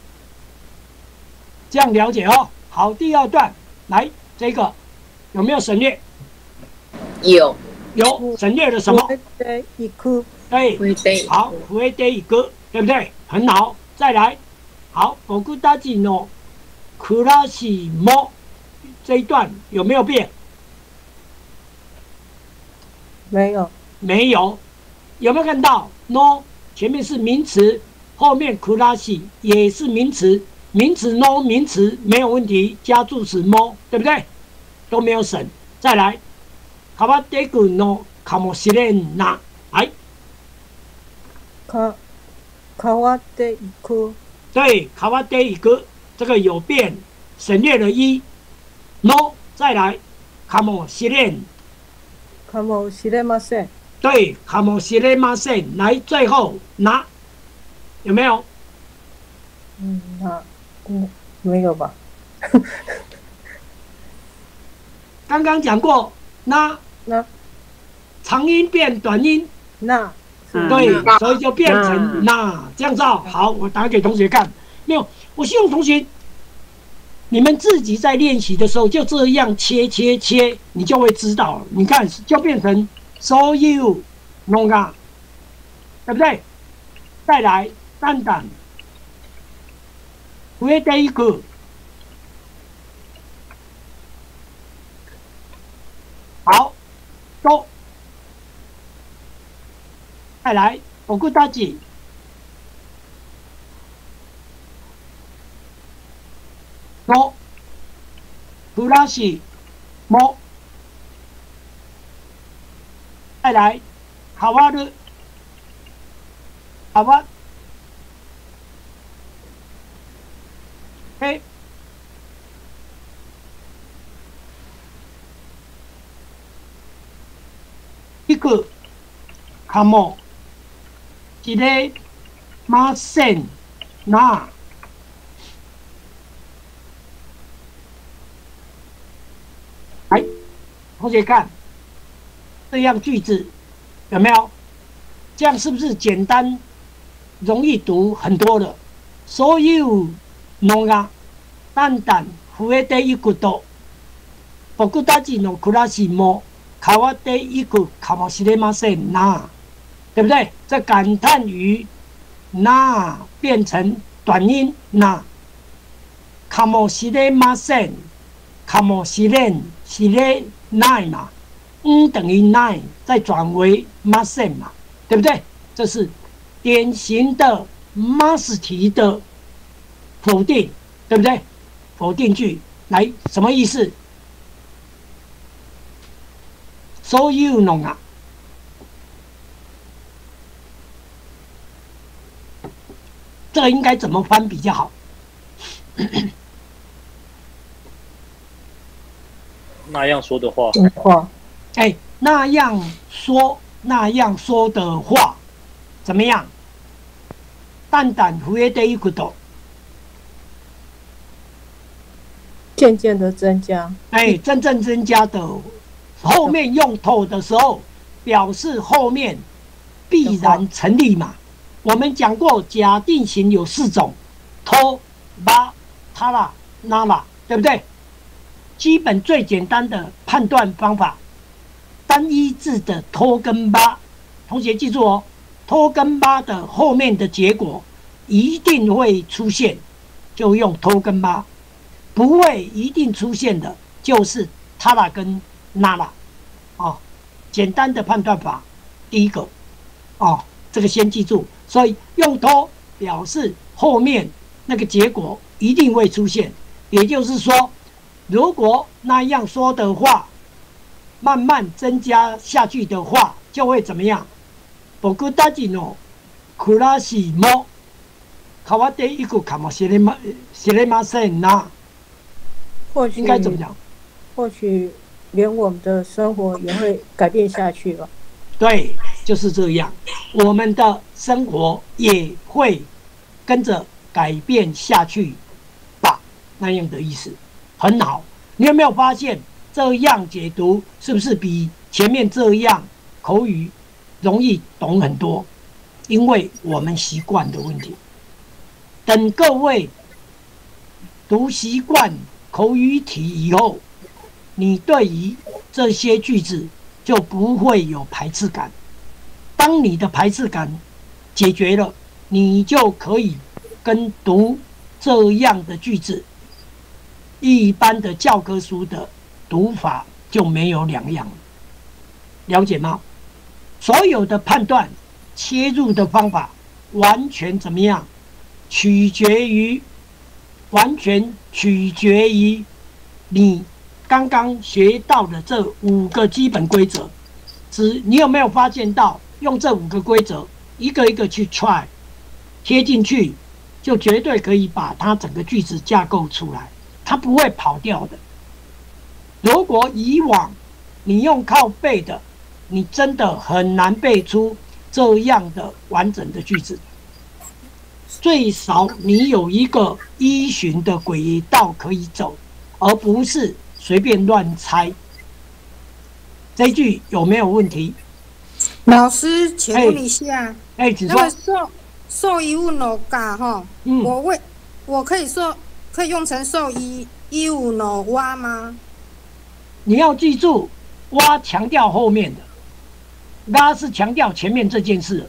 这样了解哦。好，第二段来这个有没有省略？ 有省略了什么？ 对，一颗。 对，好，不会得一个，对不对？很好，再来，好，僕たちの暮らしも这一段有没有变？ 没有， 没有，有没有看到 ？no 前面是名词，后面暮らし也是名词，名词 no 名词没有问题，加助词 mo 对不对？都没有省。再来，変わっていくのかもしれんな。来， 変わっていく。 对，変わっていく这个有变，省略了一 no。再来，かもしれん。 かもしれません。 对，かもしれません。来，最后な有没有？ 没有吧？ 刚刚讲过，那长音变短音，对，所以就变成那这样子哦。好，我打给同学看，没有？我希望同学你们自己在练习的时候就这样切，你就会知道了。你看，就变成 so you 弄啊，对不对？再来，蛋蛋，増えていく。好，都。再来，僕たちの暮らしも。再来，変わる。いくかもしれませんな。来，同学看，这样句子有没有？这样是不是简单、容易读很多了？そういうのがだんだん増えていくと、僕たちの暮らしも変わっていくかもしれませんな，对不对？这感叹语那变成短音那，かもしれません，かもしれん，しれない嘛，等于ない，再转为ません嘛，对不对？这是典型的マス题的否定，对不对？否定句来什么意思？そういうのが，这个应该怎么翻比较好？ 那样说的话， 那样说的话，怎么样？だんだん増えていくと， 渐渐的增加。 真正增加的，后面用头的时候，表示后面必然成立嘛。我们讲过假定型有4种，と、ば、たら、なら，对不对？基本最简单的判断方法，单一字的と跟ば，同学记住哦，と跟ば的后面的结果一定会出现，就用と跟ば；不会一定出现的，就是たら跟なら。哦，简单的判断法，第一个，哦，这个先记住。所以用と表示后面那个结果一定会出现，也就是说，如果那样说的话，慢慢增加下去的话，就会怎么样？僕たちの暮らしも変わっていくかもしれませんな。 或许应该怎么讲？ 或许连我们的生活也会改变下去吧。 对，就是这样，我们的生活也会跟着改变下去吧，那样的意思。很好，你有没有发现这样解读是不是比前面这样口语容易懂很多？因为我们习惯的问题。等各位读习惯口语体以后，你对于这些句子就不会有排斥感。当你的排斥感解决了，你就可以跟读这样的句子一般的教科书的读法就没有两样了，了解吗？所有的判断切入的方法完全怎么样？完全取决于你刚刚学到的这5个基本规则。你有没有发现到，用这5个规则一个一个去 try 贴进去，就绝对可以把它整个句子架构出来，它不会跑掉的。如果以往你用靠背的，你真的很难背出这样的完整的句子。最少你有一个依循的轨道可以走，而不是随便乱猜。这一句有没有问题？ 老师，请问一下， 请说。 那个受衣物脑嘎哈，我可以用成受衣物脑蛙吗？ 你要记住，蛙强调后面的，蛙是强调前面这件事。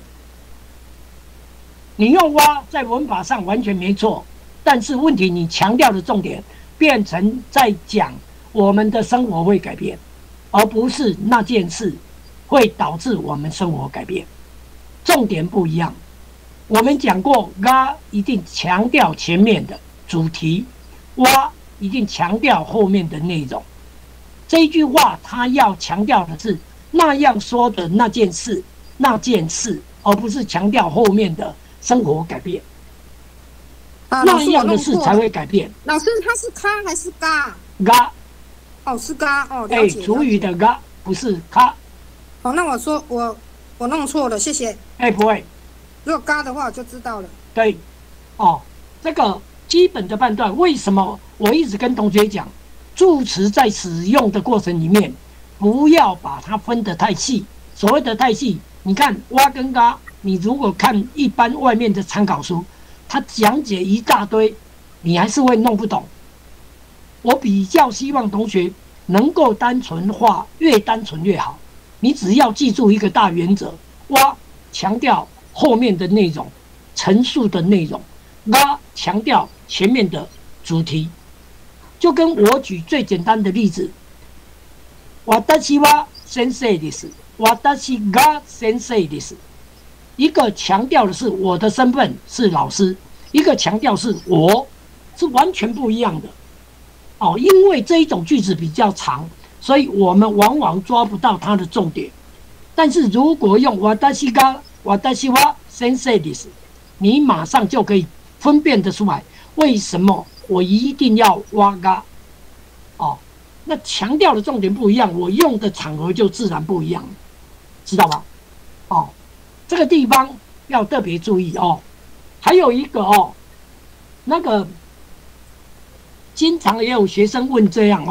你用蛙在文法上完全没错，但是问题你强调的重点变成在讲我们的生活会改变，而不是那件事会导致我们生活改变，重点不一样。我们讲过，蛙一定强调前面的主题，蛙一定强调后面的内容。这一句话它要强调的是那样说的那件事，而不是强调后面的生活改变，那样的事才会改变。 老师，它是咖还是嘎？ 嘎。 哦，是嘎哦，了解。 主语的嘎不是咖。 哦，那我弄错了，谢谢。 不会。 如果嘎的话，我就知道了。 对。这个基本的判断，为什么我一直跟同学讲，助词在使用的过程里面，不要把它分得太细。所谓的太细，你看蛙跟嘎。你如果看一般外面的参考书，他讲解一大堆，你还是会弄不懂。我比较希望同学能够单纯化，越单纯越好。你只要记住一个大原则：蛙强调后面的内容，陈述的内容；蛙强调前面的主题。就跟我举最简单的例子：私は先生です。私が先生です。一个强调的是我的身份是老师，一个强调是我，是完全不一样的。因为这一种句子比较长，所以我们往往抓不到它的重点。但是如果用私は先生です，你马上就可以分辨得出来，为什么我一定要蛙嘎。那强调的重点不一样，我用的场合就自然不一样，知道吗？这个地方要特别注意哦。还有一个那个经常也有学生问这样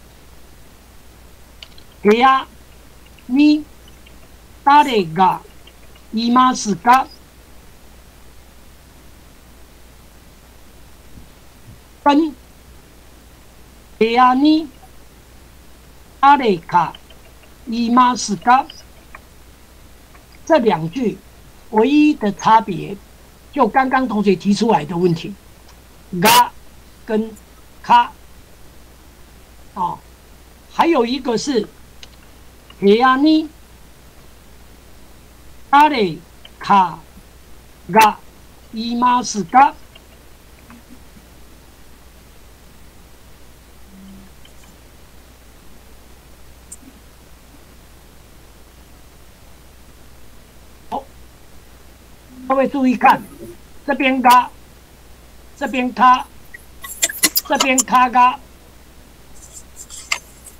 部屋に誰がいますか？跟部屋に誰かいますか？这2句唯一的差别，就刚刚同学提出来的问题，が跟か还有一个是部屋に誰かがいますか？各位注意看，这边嘎，这边卡，这边卡嘎，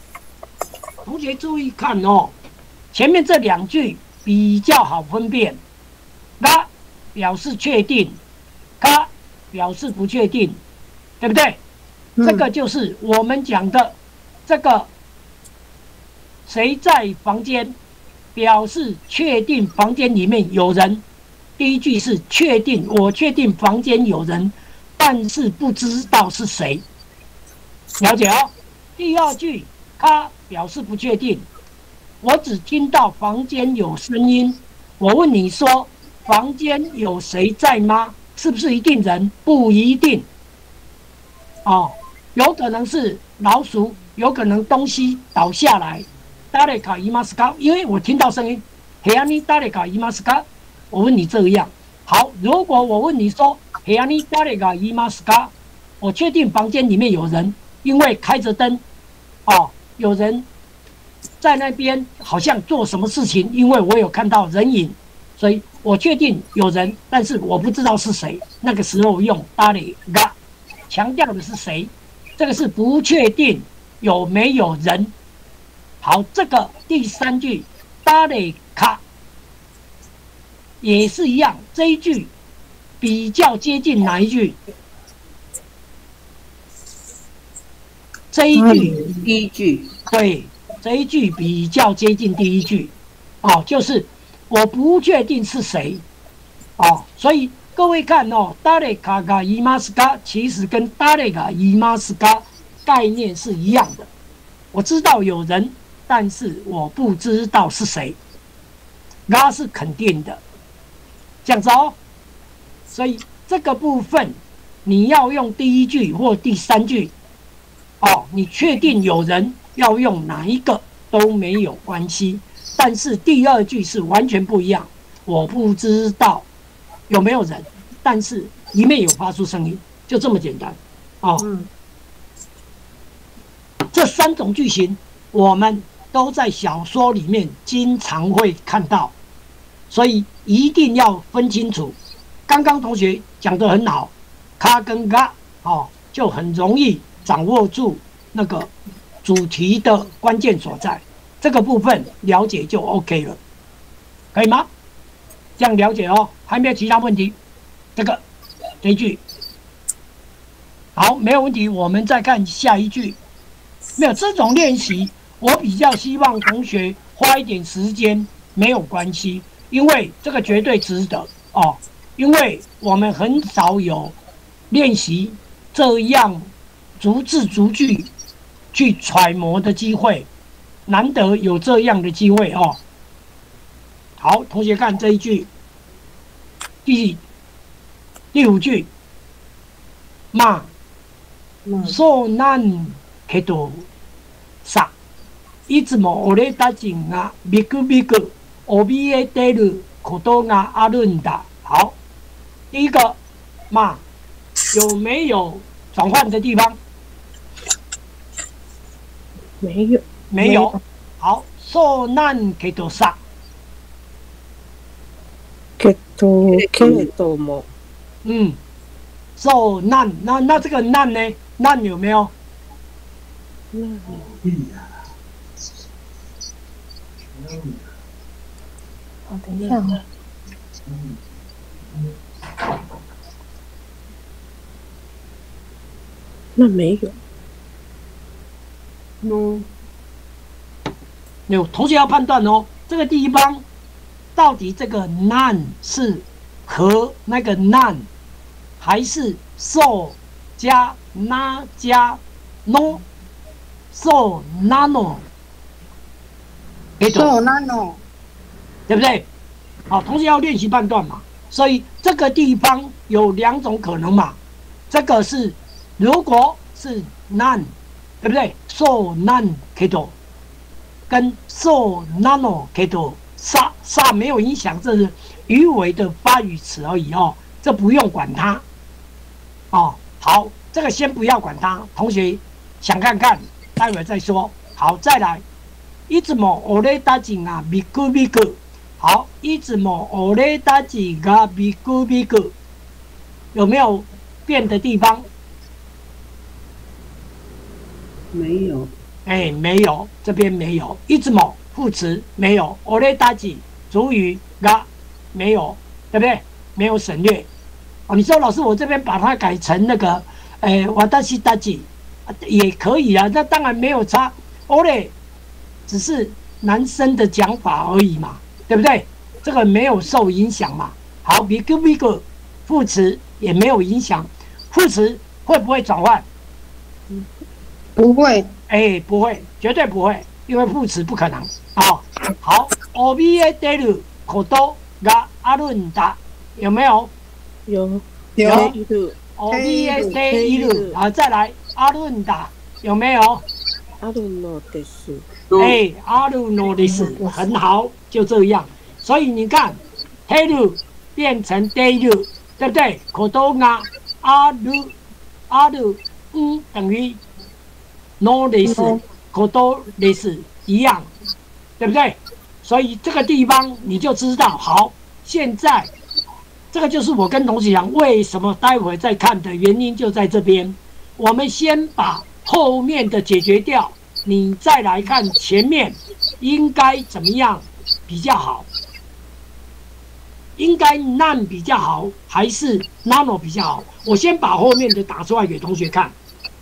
学注意看哦，前面这2句比较好分辨，が表示确定，か表示不确定，对不对？这个就是我们讲的这个谁在房间，表示确定房间里面有人。第一句是确定，我确定房间有人，但是不知道是谁。了解哦。第二句，他表示不确定，我只听到房间有声音。我问你说，房间有谁在吗？是不是一定人？不一定。哦，有可能是老鼠，有可能东西倒下来。誰かいますか？因为我听到声音。部屋に誰かいますか？我问你这样。好，如果我问你说，部屋に誰がいますか？我确定房间里面有人，因为开着灯。哦，有人在那边好像做什么事情，因为我有看到人影，所以我确定有人，但是我不知道是谁。那个时候用誰が，强调的是谁，这个是不确定有没有人。好，这个第3句誰か也是一样，这一句比较接近哪一句？这一句第一句， 对，这一句比較接近第一句，哦，就是我不确定是谁，哦，所以各位看哦，誰かがいますか，其實跟誰がいますか概念是一样的。我知道有人，但是我不知道是谁。が是肯定的，这样子哦。所以这个部分你要用第一句或第3句。哦，你确定有人要用哪一个都没有关系，但是第2句是完全不一样。我不知道有没有人，但是里面有发出声音，就这么简单。哦，这3种句型我们都在小说里面经常会看到，所以一定要分清楚。刚刚同学讲得很好，卡跟嘎哦，就很容易掌握住那个主题的关键所在，这个部分了解就 OK 了，可以吗？这样了解哦，还没有其他问题？这一句好，没有问题。我们再看下一句。没有这种练习，我比较希望同学花一点时间，没有关系，因为这个绝对值得哦。因为我们很少有练习这样逐字逐句去揣摩的机会，难得有这样的机会哦。好，同学看这一句，第5句，まあ、そうなんけどさ、いつも俺たちがビクビク怯えてることがあるんだ。好，第一个，嘛，有没有转换的地方？ 没有， 没有。好，受難けどさ。 けれども。 受難，那这个難呢？難有没有？ 好，等一下哦。那没有。 有同学要判断哦，这个地方到底这个難是和那个難，还是受加那加 no 受那 no？ 受那 no， 对不对？好，同学要练习判断嘛。所以这个地方有2种可能嘛。这个是如果是難，对不对？受難けど跟受なのけどさ没有影响，这是鱼尾的发语词而已哦，这不用管它。哦，好，这个先不要管它，同学想看看，待会再说。好，再来，いつも俺たちがビクビク。好，いつも俺たちがビクビク，有没有变的地方？ 没有。 没有，这边没有。いつも副词没有。俺たち主语が没有，对不对？没有省略。哦，你说老师，我这边把它改成那个，私たち也可以啊。那当然没有差。俺只是男生的讲法而已嘛，对不对？这个没有受影响嘛。好，ビグビグ副词也没有影响。副词会不会转换？ 不会。 不会，绝对不会，因为副词不可能。好，怯えてることがあるんだ，有没有？ 有。 怯えている。好，再来，あるんだ，有没有？ あるのです。 あるのです，很好，就这样。所以你看，てる变成ている，对不对？ことがある，等于。no this ことthis 一样，对不对？所以这个地方你就知道。好，现在这个就是我跟同学讲，为什么待会再看的原因就在这边。我们先把后面的解决掉，你再来看前面应该怎么样比较好？应该 none 比较好，还是 nano 比较好？我先把后面的打出来给同学看。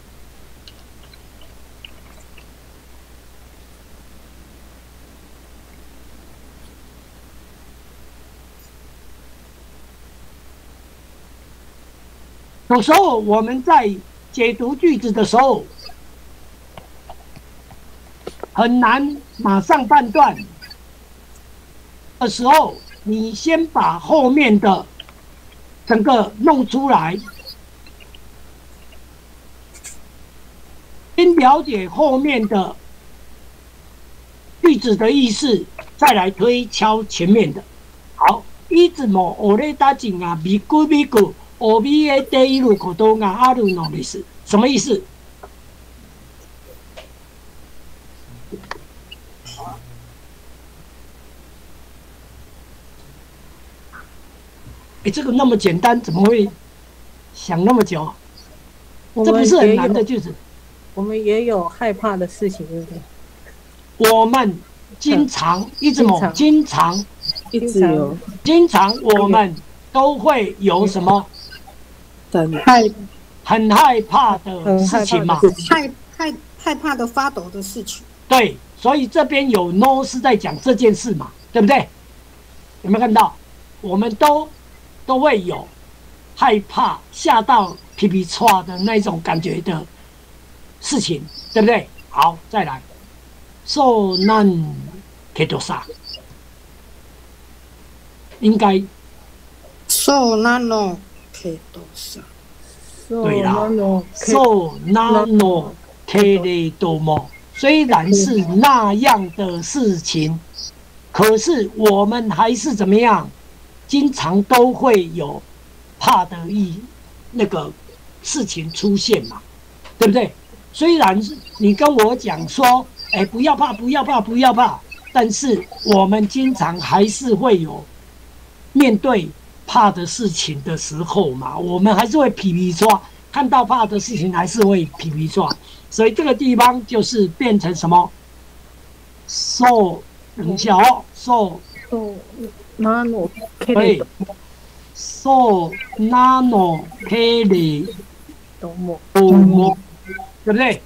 有时候我们在解读句子的时候，很难马上判断的时候，你先把后面的整个弄出来，先了解后面的句子的意思，再来推敲前面的。好，いつも俺たちがビクビク怯えていることがあるのです。什么意思？这个那么简单，怎么会想那么久？这不是很难的句子。 我们也有害怕的事情，对不对？ 我们经常一直经常我们都会有什么？很害怕的事情嘛， 害怕的发抖的事情。 对，所以这边有 no 是在讲这件事嘛，对不对？有没有看到？我们都会有害怕、吓到皮皮唰的那种感觉的事情，对不对？好，再来，受难けどさ，应该受难のけどさ。 对啦，受难のけれども，虽然是那样的事情，可是我们还是怎么样？经常都会有怕的那个事情出现嘛，对不对？虽然你跟我讲说，不要怕，不要怕，不要怕，但是我们经常还是会有面对怕的事情的时候嘛，我们还是会皮皮唰，看到怕的事情还是会皮皮唰，所以这个地方就是变成什么？等一下哦，对，受难のけれども，对不对？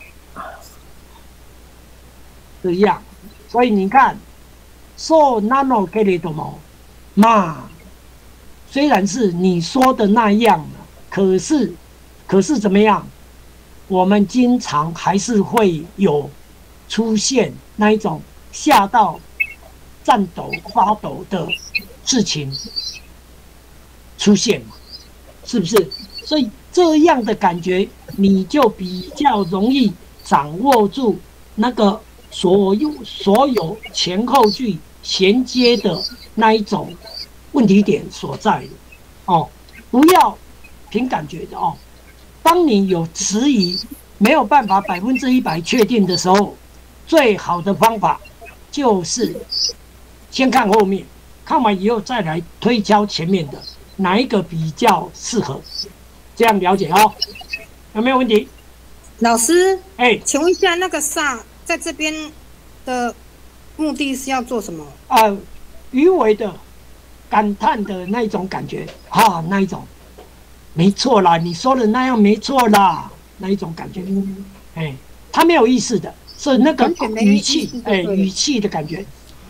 这样，所以你看，受難のけれども，嘛，虽然是你说的那样，可是怎么样？我们经常还是会有出现那一种吓到颤抖发抖的事情出现嘛，是不是？所以这样的感觉，你就比较容易掌握住那个所有前后句衔接的那一种问题点所在的哦，不要凭感觉的哦。当你有迟疑，没有办法100%确定的时候，最好的方法就是先看后面，看完以后再来推敲前面的哪一个比较适合，这样了解哦。有没有问题？ 老师， 哎， 请问一下，那个萨在这边的目的是要做什么？ 余为的感叹的那一种感觉啊，那一种，没错啦，你说的那样没错啦，那一种感觉，哎，他没有意识的，是那个完全没语气意识就，对了语气的感觉，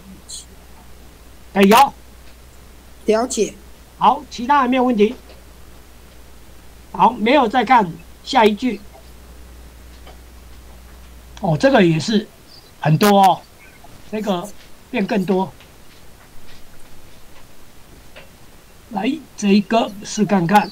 哎，有， 了解。 好，其他还没有问题。好，没有再看下一句。哦，这个也是很多哦，这个变更多。来，这一个试看看。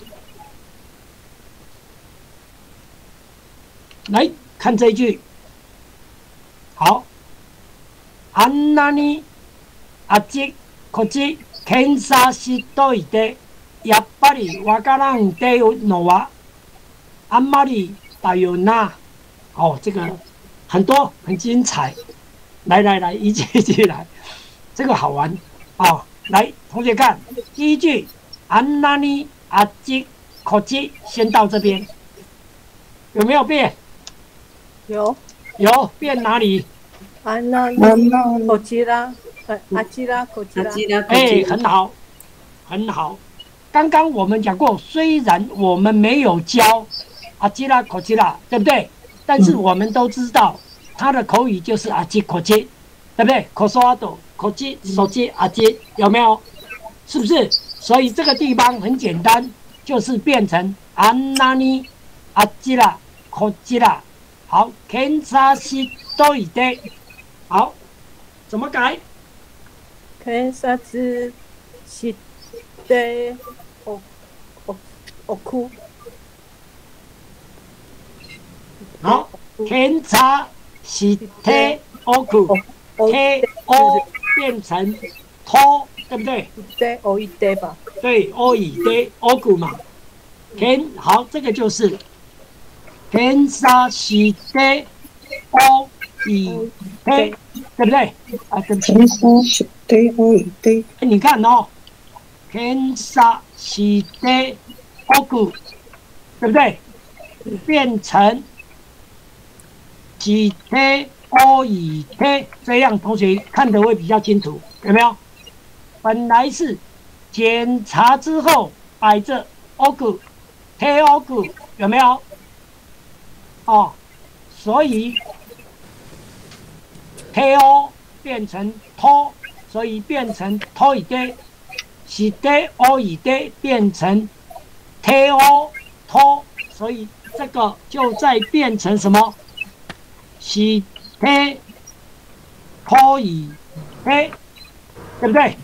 来看这一句。好，安那にあっちこっち検査しといて、やっぱりわからんっていうのはあんまりだよな。哦，这个很多很精彩。来，一句一句来，这个好玩啊！来，同学看第一句，あんなにあっちこっち，先到这边，有没有变？ 有有变哪里？ 啊，那口吉拉，阿基拉口吉拉， 哎，很好，很好。刚刚我们讲过，虽然我们没有教阿基拉口吉拉，对不对？但是我们都知道，他的口语就是阿基口吉，对不对？口说阿斗，口吉手机阿基，有没有？是不是？所以这个地方很简单，就是变成安那尼阿基拉口吉拉。好，検査しといて。好，怎么改？ 検査しておく。 好，検査しておく，K O 变成托，对不对？ 对，おいで吧。 对，おいでおく嘛。好，这个就是検査しておいで，对不对？啊，对不起。 検査しておいて。 你看哦，検査しておく，对不对？变成しておいて，这样同学看得会比较清楚，有没有？本来是检查之后摆着おく、ておく，有没有？哦，所以てお变成托，所以变成托いて，しておいて变成てお托，所以这个就再变成什么？して托いて，对不对？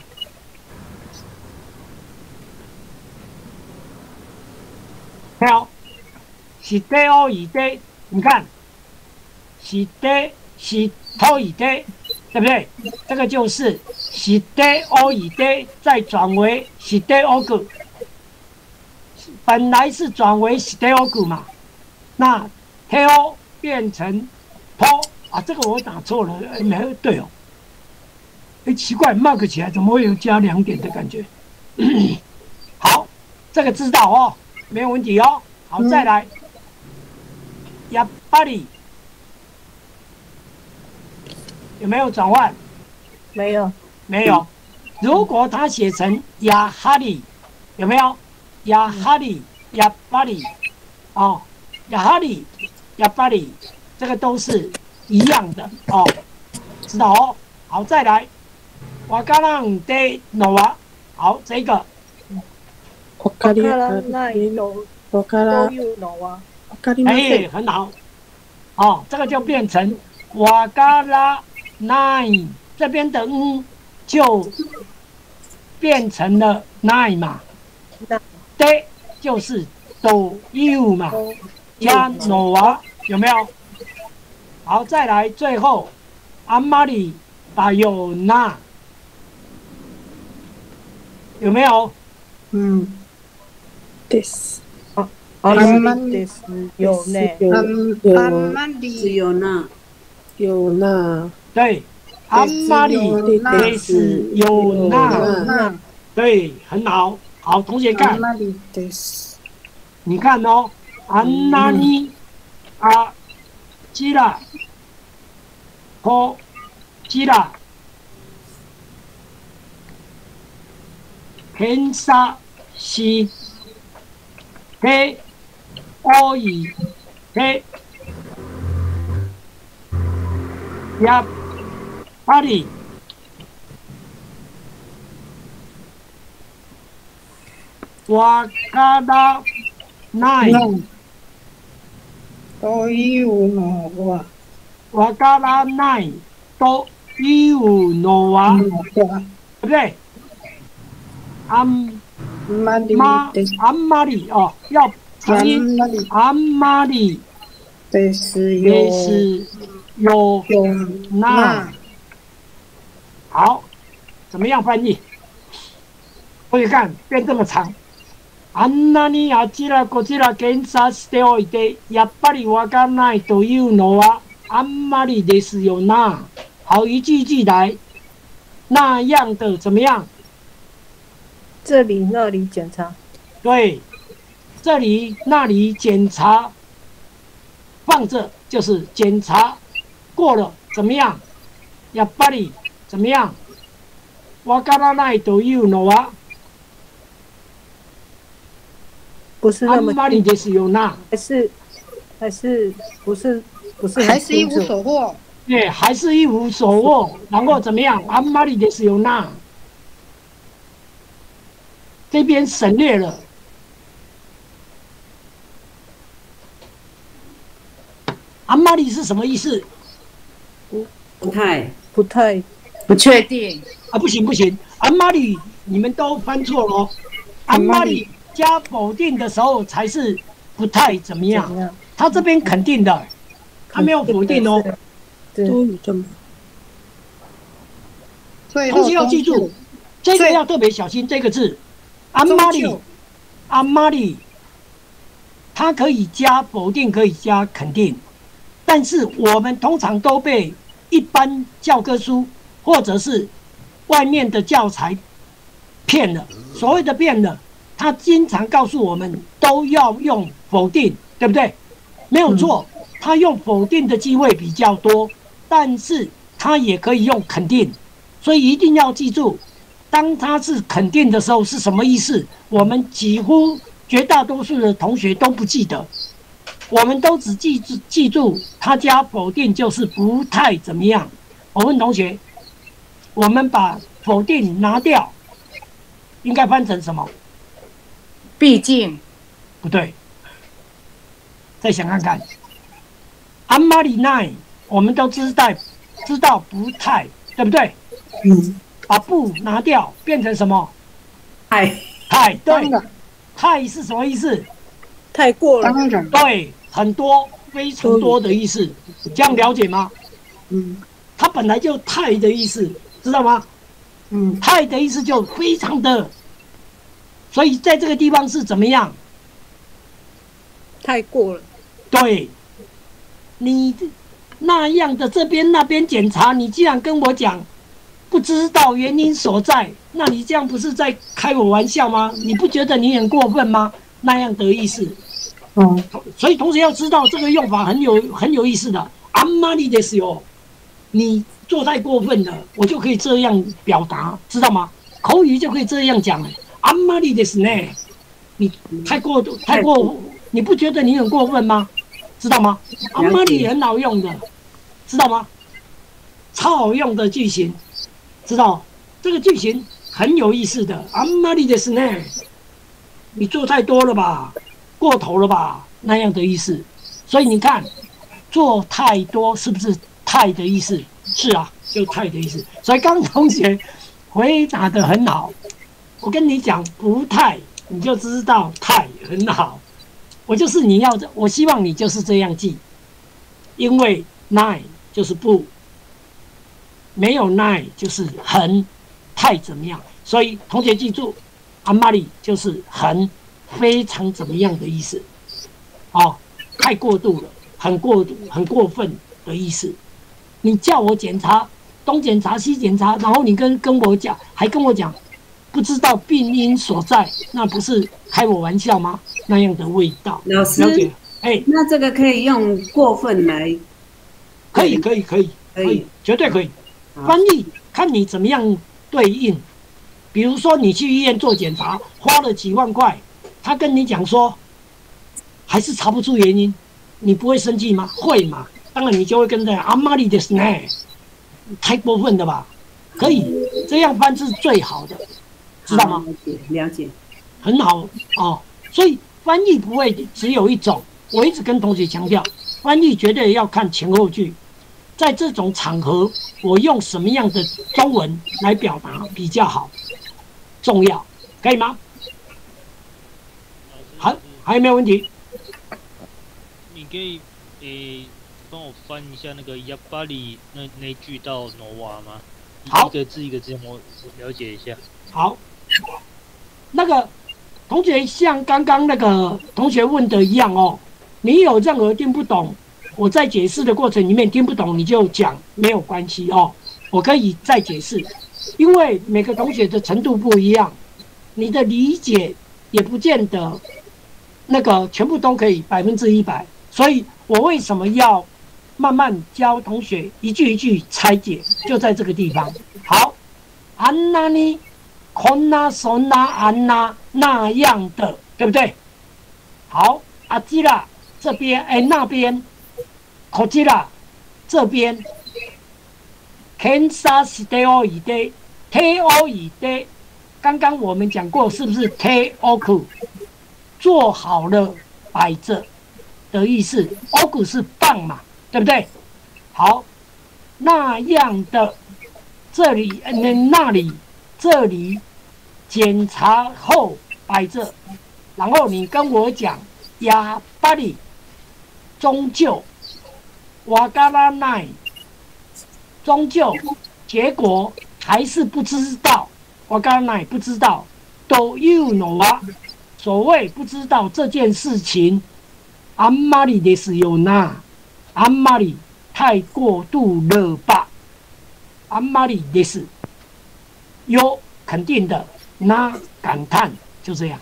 好，しておいて，你看，して托いて，对不对？这个就是しておいて，再转为しておく。本来是转为しておく嘛，那てお变成托啊，这个我打错了，没对哦。奇怪 ，mark 起来怎么会有加2点的感觉？好，这个知道哦，没有问题哦。好，再来，やっぱり有没有转换？ 没有， 没有。如果它写成やはり，有没有？やはり、やっぱり，哦，やはり、やっぱり，这个都是一样的哦，知道哦。好，再来，わからんでのは，好，这个。 わからないのというのは。 哎，很好。哦，这个就变成わからない，这边的就变成了ない嘛。で就是do you 嘛，加 no 啊，有没有？好，再来最后，あんまりだよな，有没有？ です。 あんまりですよね。 あんまり有那对，あんまりですよな，对，很好。好，同学看，你看哦，あんなにあ基拉，こちら、検査しておいて、やっぱりわからない。 というのは、 わからないというのは、对不对？あんまり哦，要长音。あんまりですよな。好，怎么样翻译？我你看变这么长。あんなにあちらこちら検査しておいて、やっぱりわからないというのはあんまりですよな。好，一句一句来。那样的怎么样？ 这里那里检查。 对，这里那里检查，放着就是检查过了怎么样？やっぱり怎么样？わからないというのは不是那么あんまりですよな。 还是不是还是一无所获。 对，还是一无所获。然后怎么样？あんまりですよな。这边省略了。あんまり是什么意思？ 不太不确定啊，不行不行，あんまり你们都翻错了。あんまり加否定的时候才是不太怎么样，他这边肯定的，他没有否定哦。 多语的吗？ 同学要记住，这个要特别小心这个字。あんまり，あんまり，它可以加否定，可以加肯定，但是我们通常都被一般教科书或者是外面的教材骗了。所谓的骗了，他经常告诉我们都要用否定，对不对？没有错，他用否定的机会比较多，但是他也可以用肯定，所以一定要记住，当他是肯定的时候是什么意思？我们几乎绝大多数的同学都不记得，我们都只记住他加否定就是不太怎么样。我问同学，我们把否定拿掉，应该翻成什么？ 毕竟不对，再想看看。あんまりない，我们都知道不太，对不对？把不拿掉，变成什么？太，对，太是什么意思？ 太过了。 对，很多，非常多的意思，这样了解吗？它本来就太的意思，知道吗？太的意思就非常的，所以在这个地方是怎么样？ 太过了。 对，你那样的这边那边检查，你既然跟我讲不知道原因所在，那你这样不是在开我玩笑吗？你不觉得你很过分吗？那样的意思。所以同学要知道这个用法很有意思的。あんまりですよ，你做太过分了，我就可以这样表达，知道吗？口语就可以这样讲。あんまりですね，你太过，你不觉得你很过分吗？知道吗？あんまり很好用的，知道吗？超好用的句型，知道？这个句型很有意思的。あんまりですね，你做太多了吧，过头了吧，那样的意思。所以你看，做太多是不是太的意思？是啊，就太的意思。所以刚同学回答得很好，我跟你讲不太，你就知道太很好。我就是你要的，我希望你就是这样记，因为ない就是不，没有ない就是很，太怎么样？所以同学记住，あんまり就是很，非常怎么样的意思，太过度了，很过分的意思。你叫我检查东检查西检查，然后你跟我讲，还跟我讲不知道病因所在，那不是开我玩笑吗？那样的味道。 老师， 了解？ 那这个可以用过分来可以，绝对可以。翻译看你怎么样对应。比如说你去医院做检查，花了几万块，他跟你讲说还是查不出原因，你不会生气吗？会嘛？当然你就会跟他阿玛里的是呢，太过分了吧？可以这样翻是最好的，知道吗？ 了解， 很好哦。所以翻译不会只有一种，我一直跟同学强调，翻译绝对要看前后句。在这种场合，我用什么样的中文来表达比较好，重要，可以吗？还有没有问题？ 你可以帮我翻一下那个亚巴里那句到挪瓦吗？ 好， 一个字一个字，我了解一下。 好，那个同学像刚刚那个同学问的一样哦，你有任何听不懂，我在解释的过程里面听不懂你就讲，没有关系哦，我可以再解释，因为每个同学的程度不一样，你的理解也不见得那个全部都可以100%，所以我为什么要慢慢教同学一句一句拆解，就在这个地方。好，安娜尼，kon那son那安娜那样的，对不对？好，阿基拉这边，那边，こちら这边，Kansas State 以的 ，T-O 以的，刚刚我们讲过，是不是 T-O-K？ 做好了摆着的意思 ，O 是放嘛，对不对？好，那样的，这里那里，这里检查后摆着，然后你跟我讲，亚巴里终究，瓦嘎拉奈，终究结果还是不知道，瓦嘎拉奈不知道，都有诺啊。所谓不知道这件事情，あんまりですよな，あんまり太过度了吧，あんまりです，有肯定的，那感叹，就这样。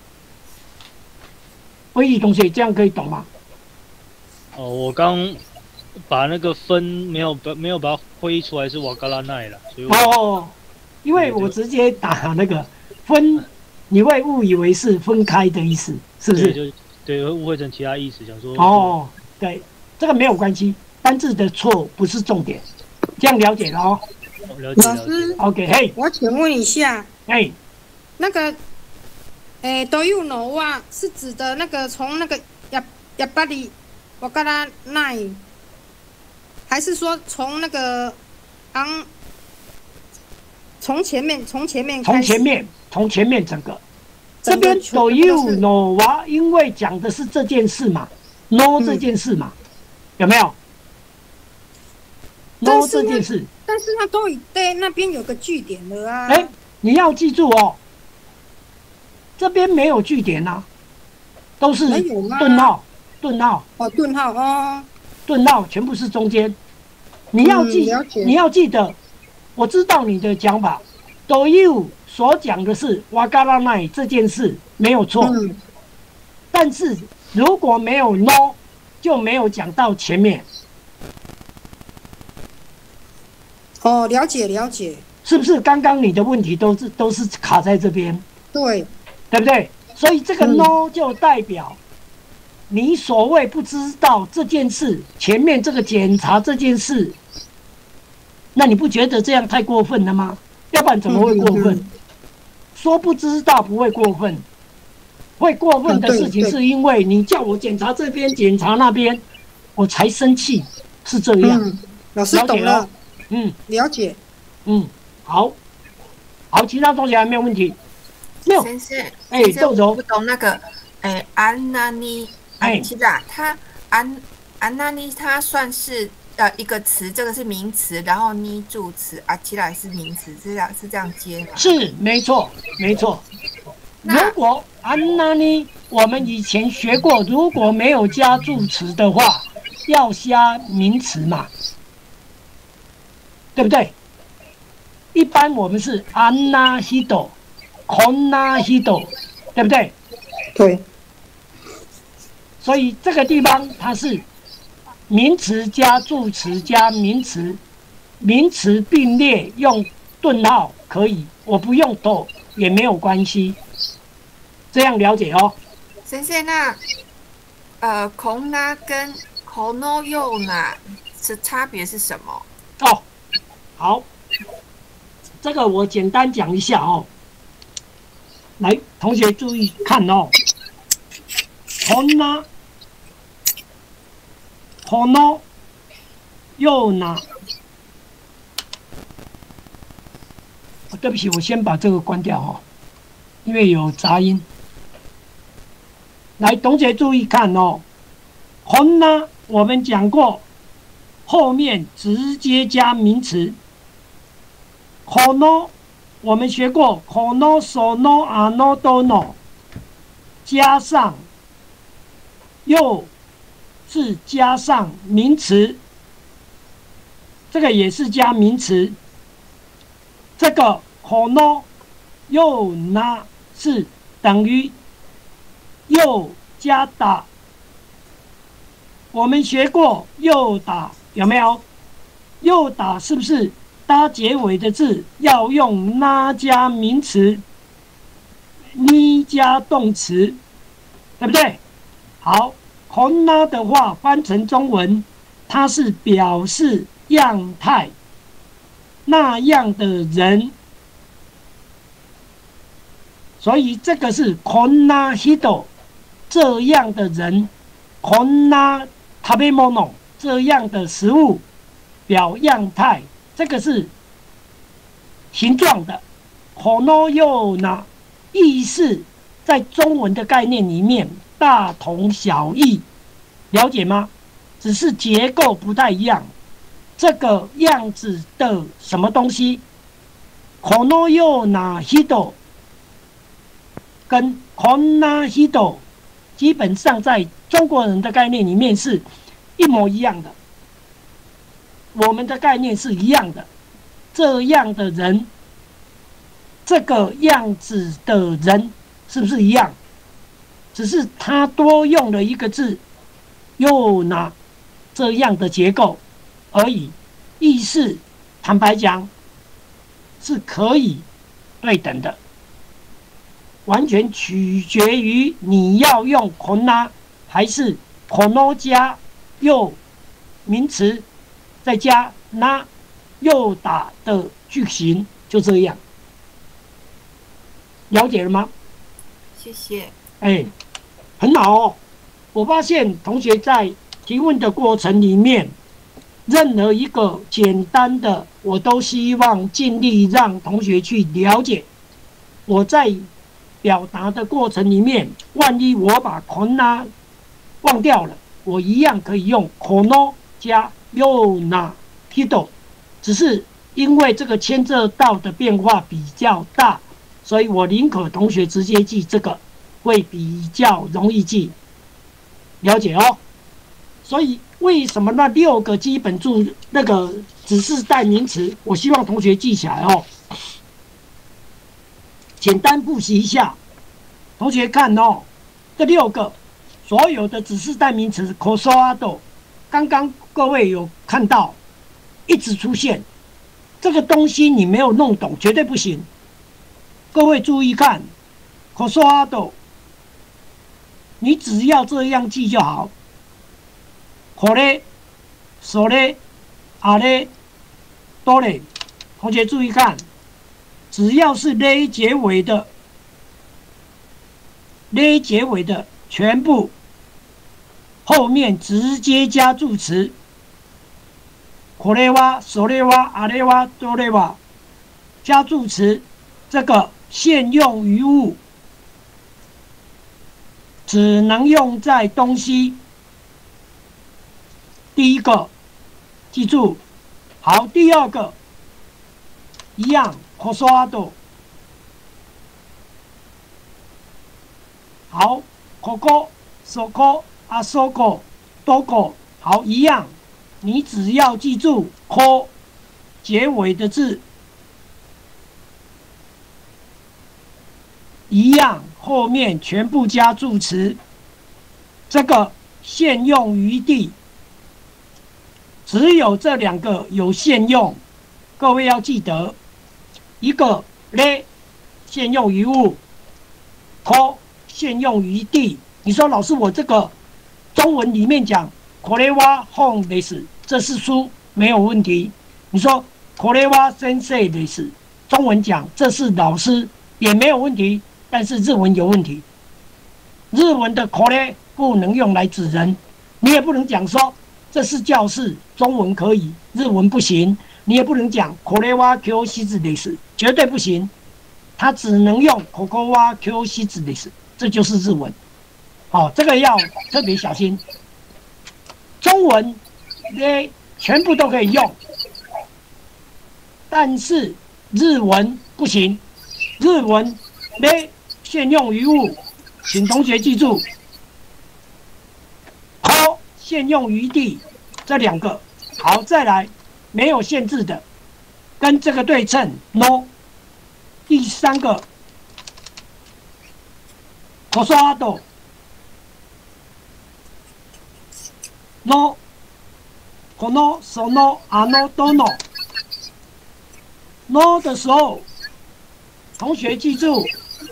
威力同学，这样可以懂吗？ 哦，我刚把那个分没有把它挥出来是瓦嘎拉奈了，所以因为我直接打那个分。你会误以为是分开的意思，是不是？ 对，会误会成其他意思，想说。 对，这个没有关系，单字的错不是重点，这样了解了哦。 了解。 老师 ，OK， 嘿， 我请问一下，那个，都有挪哇是指的那个从那个亚巴里瓦嘎拉奈，还是说从那个从前面开始？ 从前面整个，这边都有 no 哇，因为讲的是这件事嘛 ，no 这件事嘛，有没有 ？no 这件事， 但是它都已对那边有个句点了啊。 你要记住哦，这边没有句点啊，都是顿号，顿号全部是中间。你要记得，我知道你的讲法，都有。所讲的是瓦嘎拉奈这件事没有错，但是如果没有 no， 就没有讲到前面。 了解， 是不是？刚刚你的问题都是卡在这边， 对不对？所以这个 no 就代表你所谓不知道这件事，前面这个检查这件事，那你不觉得这样太过分了吗？要不然怎么会过分？说不知道不会过分，会过分的事情是因为你叫我检查这边检查那边，我才生气，是这样。 老师懂了，了解。 好，其他同学还没有问题？没有。 先生， 豆豆不懂那个，安娜尼，其实他安娜尼他算是一个词，这个是名词，然后你助词，其他是名词，是这样接吗？ 是，没错。如果安娜尼，我们以前学过，如果没有加助词的话，要加名词嘛，对不对？一般我们是安娜希斗、kon那希斗，对不对？ 对。 所以这个地方它是名词加助词加名词，名词并列用顿号可以，我不用逗也没有关系，这样了解哦。 先生，那こんな跟このような是差别是什么？ 哦，好，这个我简单讲一下哦。来，同学注意看哦。こんな、このような。对不起，我先把这个关掉哦，因为有杂音。来，同学注意看哦。こんな我们讲过，后面直接加名词。この我们学过，このそのあのどの加上又是加上名词，这个也是加名词。这个この又な是等于又加打。我们学过又打有没有？又打是不是搭结尾的字要用那加名词，你加动词，对不对？好，こんな的话翻成中文，它是表示样态，那样的人，所以这个是こんな人，这样的人，こんな食べ物，这样的食物，表样态。这个是形状的，このような意思在中文的概念里面大同小异，了解吗？只是结构不太一样。这个样子的什么东西，このような人跟こんな人基本上在中国人的概念里面是一模一样的。我们的概念是一样的，这样的人，这个样子的人，是不是一样？只是他多用了一个字，又拿这样的结构而已，意思坦白讲是可以对等的，完全取决于你要用こんな还是この加又名词。再加那又打的句型，就这样，了解了吗？ 谢谢。 很好哦。我发现同学在提问的过程里面，任何一个简单的，我都希望尽力让同学去了解。我在表达的过程里面，万一我把こんな忘掉了，我一样可以用この加又な人，只是因为这个牵涉到的变化比较大，所以我宁可同学直接记这个，会比较容易记，了解哦。所以为什么那6个基本注那个指示代名词，我希望同学记起来哦。简单复习一下，同学看哦，这6个所有的指示代名词こそあと。刚刚各位有看到一直出现这个东西，你没有弄懂绝对不行。各位注意看，こそあと，你只要这样记就好。これ、それ、あれ、どれ，同学注意看，只要是れ结尾的，れ结尾的全部。后面直接加助词，これは、それは、あれは、どれは，加助词，这个现用语物只能用在东西。第一个，记住，好，第二个一样，こそあと，好，ここ、そこ。あそこ、どこ，好，一样，你只要记住“こ”结尾的字，一样，后面全部加助词。这个现用余地只有这两个有限用，各位要记得，一个咧限用于物，ko限用于地。你说老师，我这个中文里面讲これは本です，这是书没有问题。你说これは先生です，中文讲这是老师也没有问题，但是日文有问题。日文的これ不能用来指人，你也不能讲说这是教室，中文可以，日文不行。你也不能讲これは教室です，绝对不行。它只能用ここは教室です，这就是日文。好，这个要特别小心。中文咧全部都可以用，但是日文不行。日文咧限用于物，请同学记住。ko限用于地，这两个。好，再来没有限制的，跟这个对称 no。第三个 kosoado no kono sono ano dono no 的时候，同学记住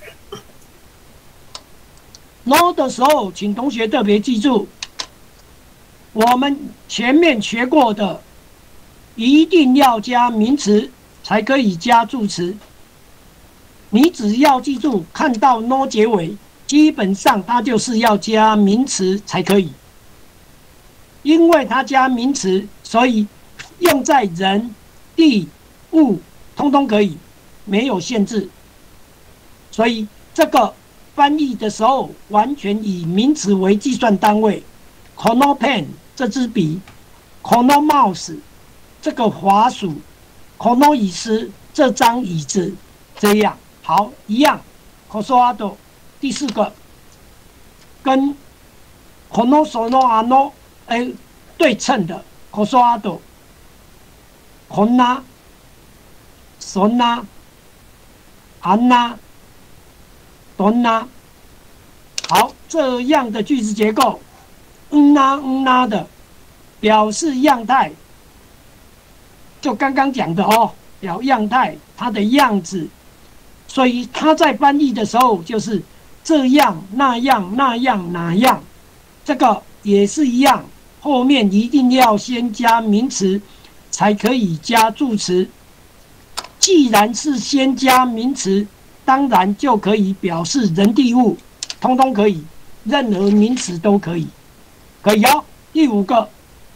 no 的时候，请同学特别记住，我们前面学过的，一定要加名词才可以加助词。你只要记住，看到 no 结尾，基本上它就是要加名词才可以。因为它加名词，所以用在人、地、物，通通可以，没有限制。所以这个翻译的时候，完全以名词为计算单位。kono pen 这支笔 ，kono mouse 这个滑鼠 ，kono 椅子这张椅子，这样。好，一样 ，kosoado 第四个跟 kono sono ano 对称的 kosoado konna sonna anna donna 好，这样的句子结构，啦的表示样态，就刚刚讲的哦，表样态，它的样子。所以他在翻译的时候就是这样那样那样哪样，这个也是一样，后面一定要先加名词才可以加助词。既然是先加名词，当然就可以表示人地物，通通可以，任何名词都可以，可以哦。第五个，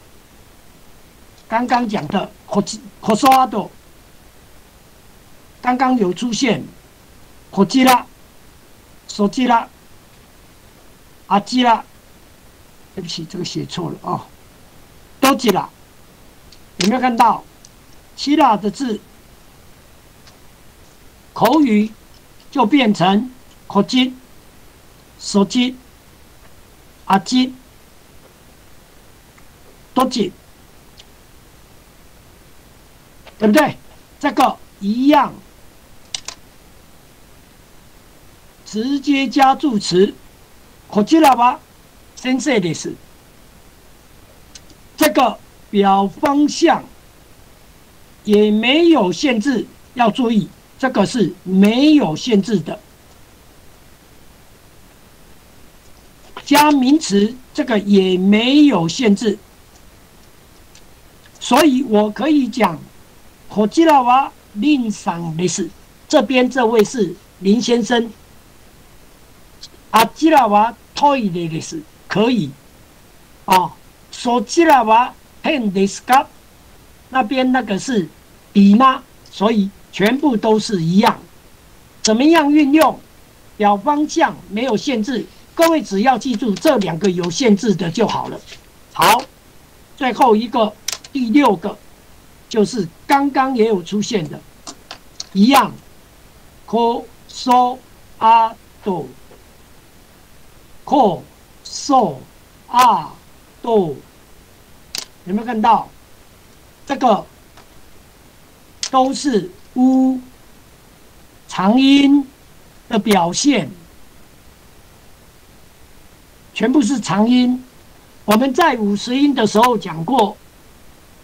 刚刚讲的 kosoado， 刚刚有出现。こちら、そちら、あちら，对不起，这个写错了哦。どちら，有没有看到？其他的字，口语就变成こっち、そっち、あっち、どっち，对不对？这个一样。直接加助词，こちらは先生です。这个表方向也没有限制，要注意，这个是没有限制的。加名词，这个也没有限制，所以我可以讲，こちらは林さんです。这边这位是林先生。あちらはトイレです，可以。哦，そちらはペンですか？那边那个是笔吗？所以全部都是一样。怎么样运用？表方向没有限制，各位只要记住这两个有限制的就好了。好，最后一个第六个就是刚刚也有出现的，一样。こそあと。こそあと，有没有看到？这个都是乌长音的表现，全部是长音。我们在50音的时候讲过，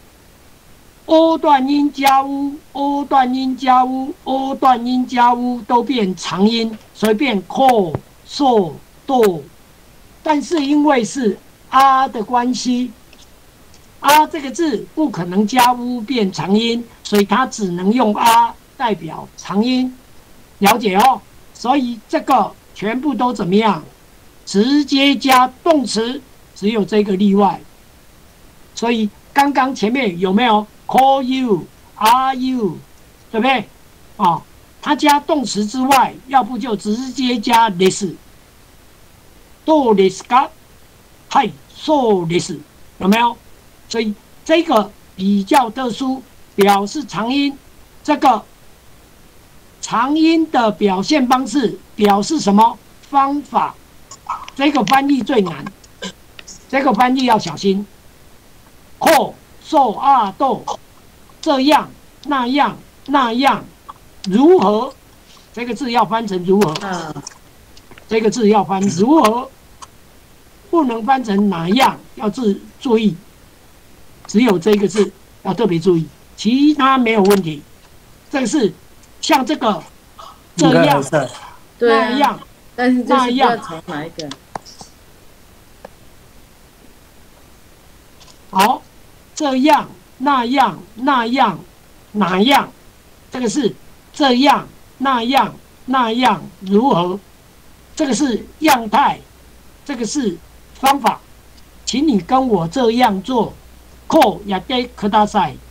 O 断音加 u，O 断音加 u，O 断音加 u 都变长音，所以变 ko、so、do。但是因为是啊的关系，啊这个字不可能加 u 变长音，所以它只能用啊代表长音，了解哦。所以这个全部都怎么样？直接加动词，只有这个例外。所以刚刚前面有没有 call you、are you， 对不对？啊，它加动词之外，要不就直接加 this， do this か、はい、そうです，有没有？所以这个比较特殊，表示长音。这个长音的表现方式表示什么方法？这个翻译最难，这个翻译要小心。ko、so、啊、do， 这样、那样、那样，如何？这个字要翻成如何？这个字要翻如何，不能翻成哪样，要注意。只有这个字要特别注意，其他没有问题。这个是像这个这样、那样， 但是就是不要从哪一个？ 好，这样、那样、那样、哪样，这个是这样、那样、那样如何？这个是样态，这个是方法，请你跟我这样做。こうやってください。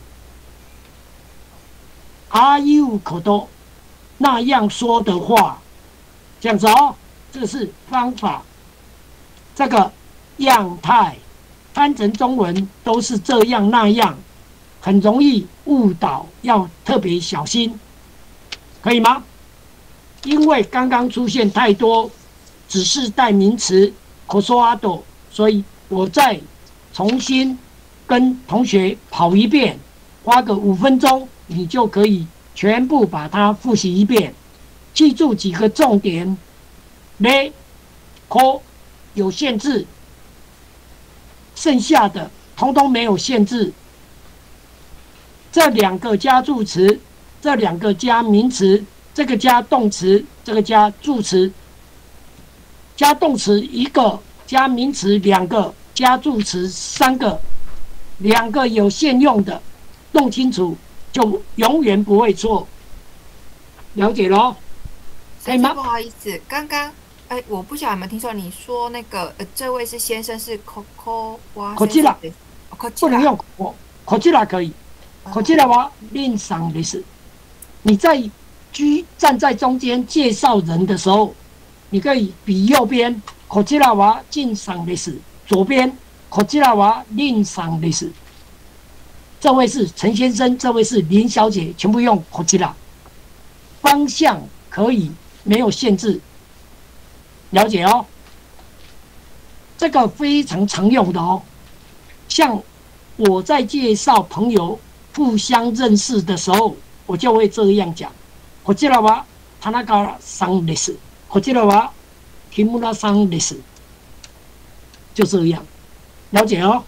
ああいうこと、那样说的话，这样子哦，这是方法。这个样态翻成中文都是这样那样，很容易误导，要特别小心，可以吗？因为刚刚出现太多只是代名词 kosoado， 所以我再重新跟同学跑一遍，花个5分钟，你就可以全部把它复习一遍。记住几个重点：咧、ko有限制，剩下的通通没有限制。这两个加助词，这两个加名词，这个加动词，这个加助词。加动词1个，加名词2个，加助词3个。2个有限用的，弄清楚就永远不会错。了解咯？可以吗？ 不好意思，刚刚我不晓得有没有听错，你说那个这位是先生是 Coco 哇？ こちら不能用こちら可以，こちらは另上です。你在站在中间介绍人的时候，你可以比右边こちらは近上です，左边。こちらは林さんです。这位是陈先生，这位是林小姐，全部用こちら。方向可以没有限制，了解哦。这个非常常用的哦。像我在介紹朋友互相認識的時候，我就會這樣講。こちらは田中さんです。こちらは木村さんです。就這樣，了解哦。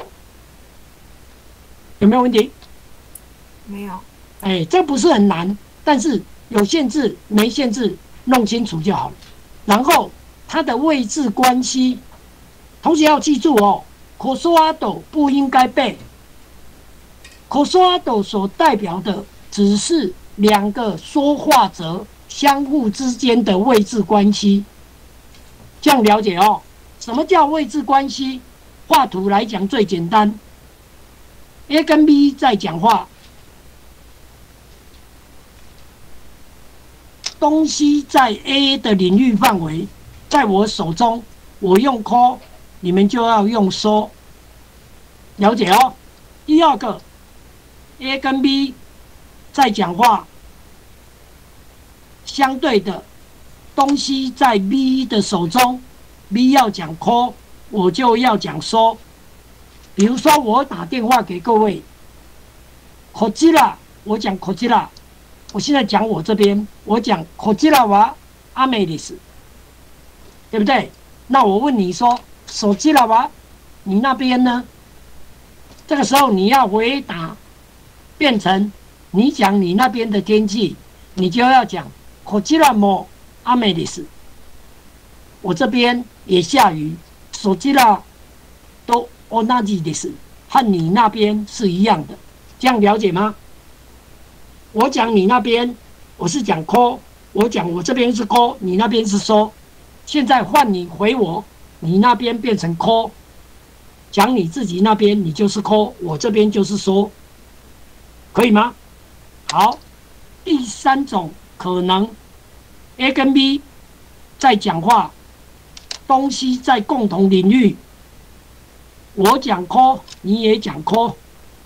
有沒有問題？ 沒有。 哎，這不是很難，但是有限制沒限制弄清楚就好了。然後它的位置關係，同學要記住哦。kosoado 不應該背。kosoado 所代表的只是兩個說話者相互之間的位置關係，這樣了解哦。什麼叫位置關係？畫圖來講最簡單 ，A 跟 B 在講話，東西在 A 的領域範圍，在我手中，我用 call， 你們就要用說，了解哦。第二個 A 跟 B 在講話，相對的東西在 B 的手中 ，B 要講 call， 我就要講說。比如說我打電話給各位，こちら，我講こちら，我現在講我這邊，我講こちらは雨です，對不對？那我問你說そちらは，你那邊呢？這個時候你要回答变成你讲你那边的天气，你就要讲こちらも雨です。我这边也下雨，そちら都同じです，和你那边是一样的，这样了解吗？我讲你那边，我是讲 call， 我讲我这边是 call， 你那边是说。现在换你回我，你那边变成 call， 讲你自己那边你就是 call， 我这边就是说，可以吗？好，第三种可能 A 跟 B 在讲话，东西在共同领域，我讲 call， 你也讲 call，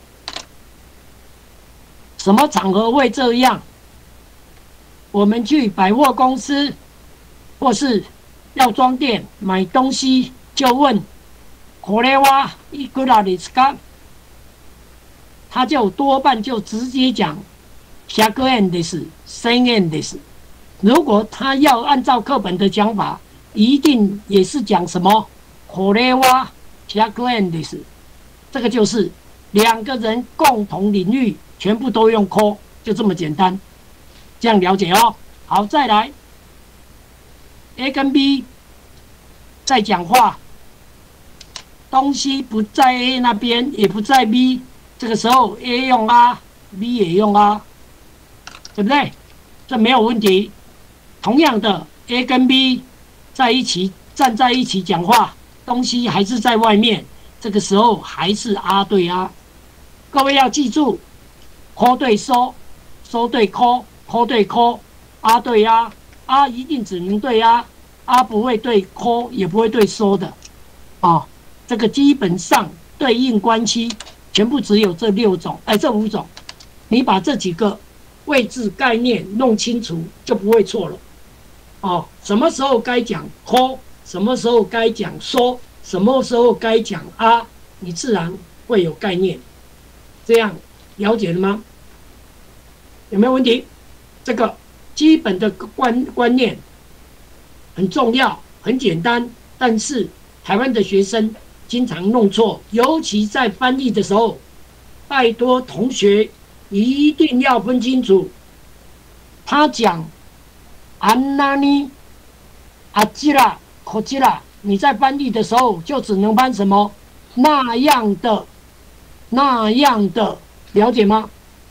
什么场合会这样？我们去百货公司或是药妆店买东西，就问これはいくらですか？他就多半就直接讲100円です、1000円です。如果他要按照课本的讲法，一定也是讲什么これは100円です。这个就是两个人共同领域全部都用 call， 就这么简单，这样了解哦。好，再来。A 跟 B 在讲话，东西不在 A 那边，也不在 B， 这个时候 A 用 B 也用对不对？这没有问题。同样的 ，A 跟 B 在一起站在一起讲话，东西还是在外面，这个时候还是对各位要记住 ，call 对收，收对 call，call 对 call， 对一定只能对不会对 call， 也不会对收的，这个基本上对应关系全部只有这5种，你把这几个位置概念弄清楚，就不会错了。什么时候该讲 call， 什么时候该讲收，什么时候该讲你自然会有概念。这样了解了吗？有没有问题？这个基本的观念很重要，很简单，但是台湾的学生经常弄错，尤其在翻译的时候，拜托同学一定要分清楚。他讲安那尼、阿基拉、科基拉，你在翻译的时候就只能翻什么那样的、那样的，了解吗？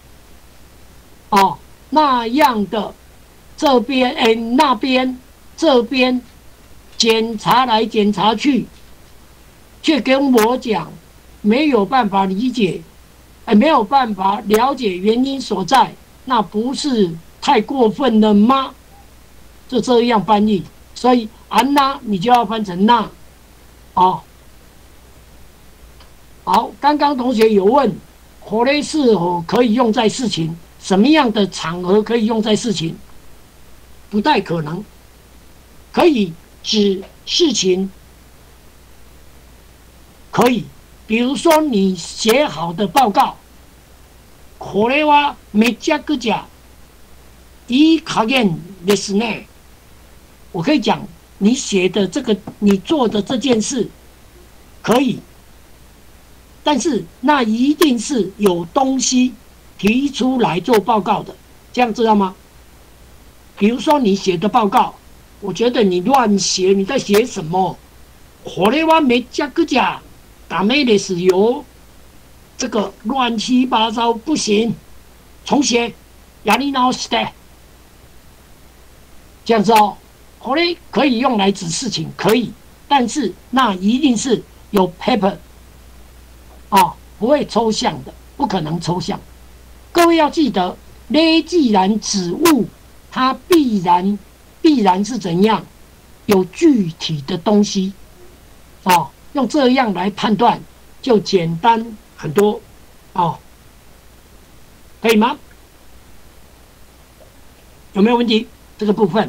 那样的，这边那边，这边检查来检查去，却跟我讲没有办法理解，没有办法了解原因所在，那不是太过分了吗？就这样翻译，所以安那你就要翻成那，好，刚刚同学有问，これ是否可以用在事情？什么样的场合可以用在事情？不太可能。可以指事情，可以，比如说你写好的报告，これはめちゃくちゃいい加減ですね。我可以讲你写的这个，你做的这件事可以，但是那一定是有东西提出来做报告的，这样知道吗？比如说你写的报告，我觉得你乱写，你在写什么？これはめちゃくちゃダメですよ，这个乱七八糟不行，重写，やり直して，这样子これ可以用来指事情，可以，但是那一定是有 paper， 不会抽象的，不可能抽象。各位要记得，呢既然指物，它必然是怎样？有具体的东西，用这样来判断就简单很多，可以吗？有没有问题？这个部分，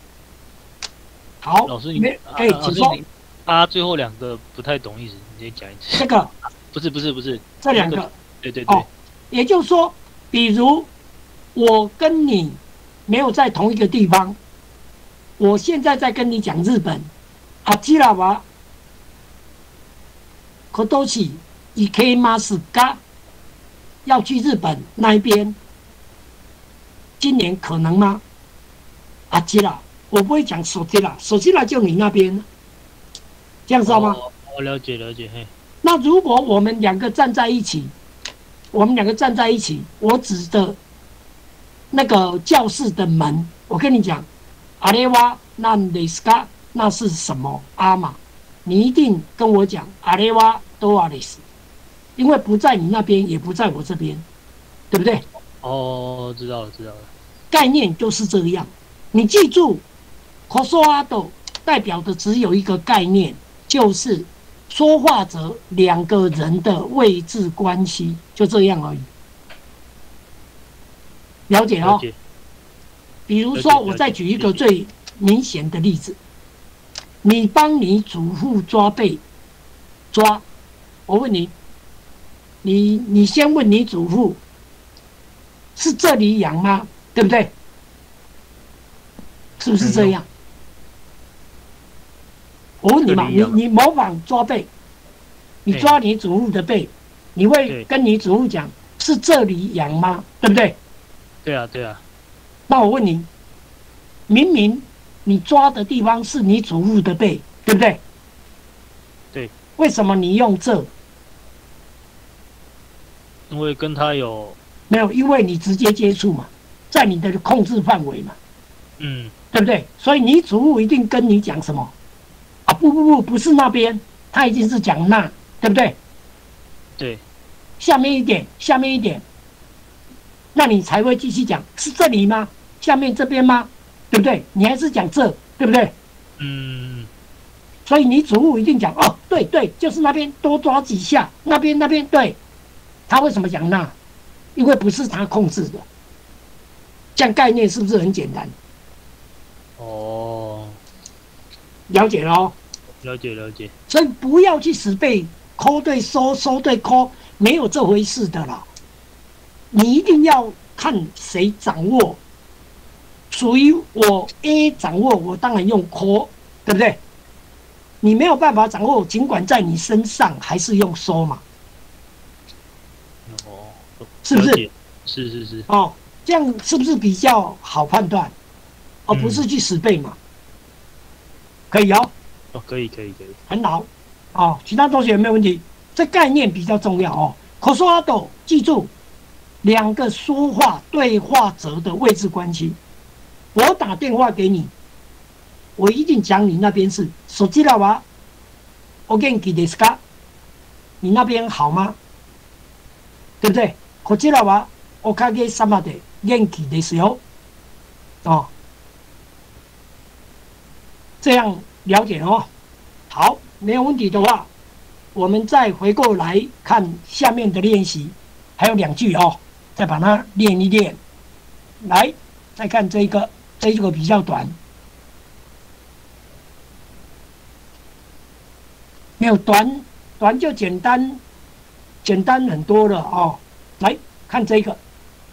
好， 老师你请说。 最后2个不太懂意思，你再讲一次。 这个不是， 这2个， 对， 也就是说，比如我跟你没有在同一个地方，我现在在跟你讲日本，あちらは今年行けますか？ 要去日本那一边，今年可能吗？阿基拉，我不会讲手机啦，手机啦就你那边，这样知道吗？ 我了解嘿。 那如果我们两个站在一起，我指着那个教室的门，我跟你讲，阿雷瓦那雷斯卡那是什么阿玛？你一定跟我讲阿雷瓦多阿雷斯，因为不在你那边，也不在我这边，对不对？ 哦，知道了。 概念就是这样，你记住 ，Kosoado 代表的只有一个概念，就是说话者两个人的位置关系，就这样而已。了解哦。比如说，我再举一个最明显的例子，你帮你祖父抓背，我问你，你先问你祖父，是这里痒吗？对不对？是不是这样？我问你嘛，你模仿抓背，你抓你祖父的背，你会跟你祖父讲是这里痒吗？对不对？ 对啊。 那我问你，明明你抓的地方是你祖父的背，对不对？ 对。 为什么你用这？ 因为跟他有没有？因为你直接接触嘛，在你的控制范围嘛，对不对？所以你祖父一定跟你讲什么？啊，不是那边，他一定是讲那，对不对？ 对。 下面一点，那你才会继续讲，是这里吗？下面这边吗？对不对？你还是讲这，对不对？所以你祖父一定讲哦，对，就是那边，多抓几下，那边，对。他为什么讲那？因为不是他控制的。这样概念是不是很简单？ 哦， 了解了哦。 了解。 所以不要去死背抠对收，收对抠，没有这回事的啦。你一定要看谁掌握。属于我 A 掌握，我当然用抠，对不对？你没有办法掌握，尽管在你身上，还是用收嘛。是不是？ 是。 哦，这样是不是比较好判断？而不是去死背嘛？可以哦。 哦，可以。 很好。哦，其他同学有没有问题？这概念比较重要哦。Kosoado 记住，两个说话对话者的位置关系。我打电话给你，我一定讲你那边是手机了吧？お元気ですか？你那边好吗？对不对？こちらはおかげさまで元気ですよ。哦，这样了解哦。好，没有问题的话，我们再回过来看下面的练习，还有2句哦，再把它练一练。来，再看这个比较短，没有短就简单很多了哦。来看这个，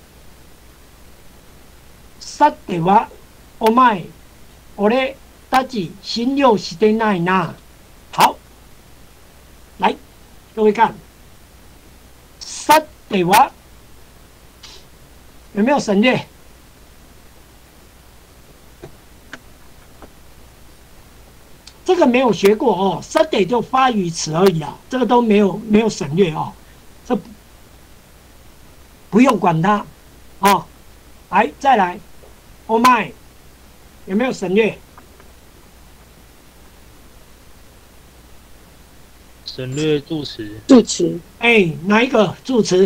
さてはお前、俺たち信用してないな。好，来，各位看，さては有没有省略？这个没有学过哦，さて就发语词而已啊，这个都没有省略哦，这不用管它哦。来，再来，お前有没有省略？ 省略助词。 助词。 哎，哪一个助词？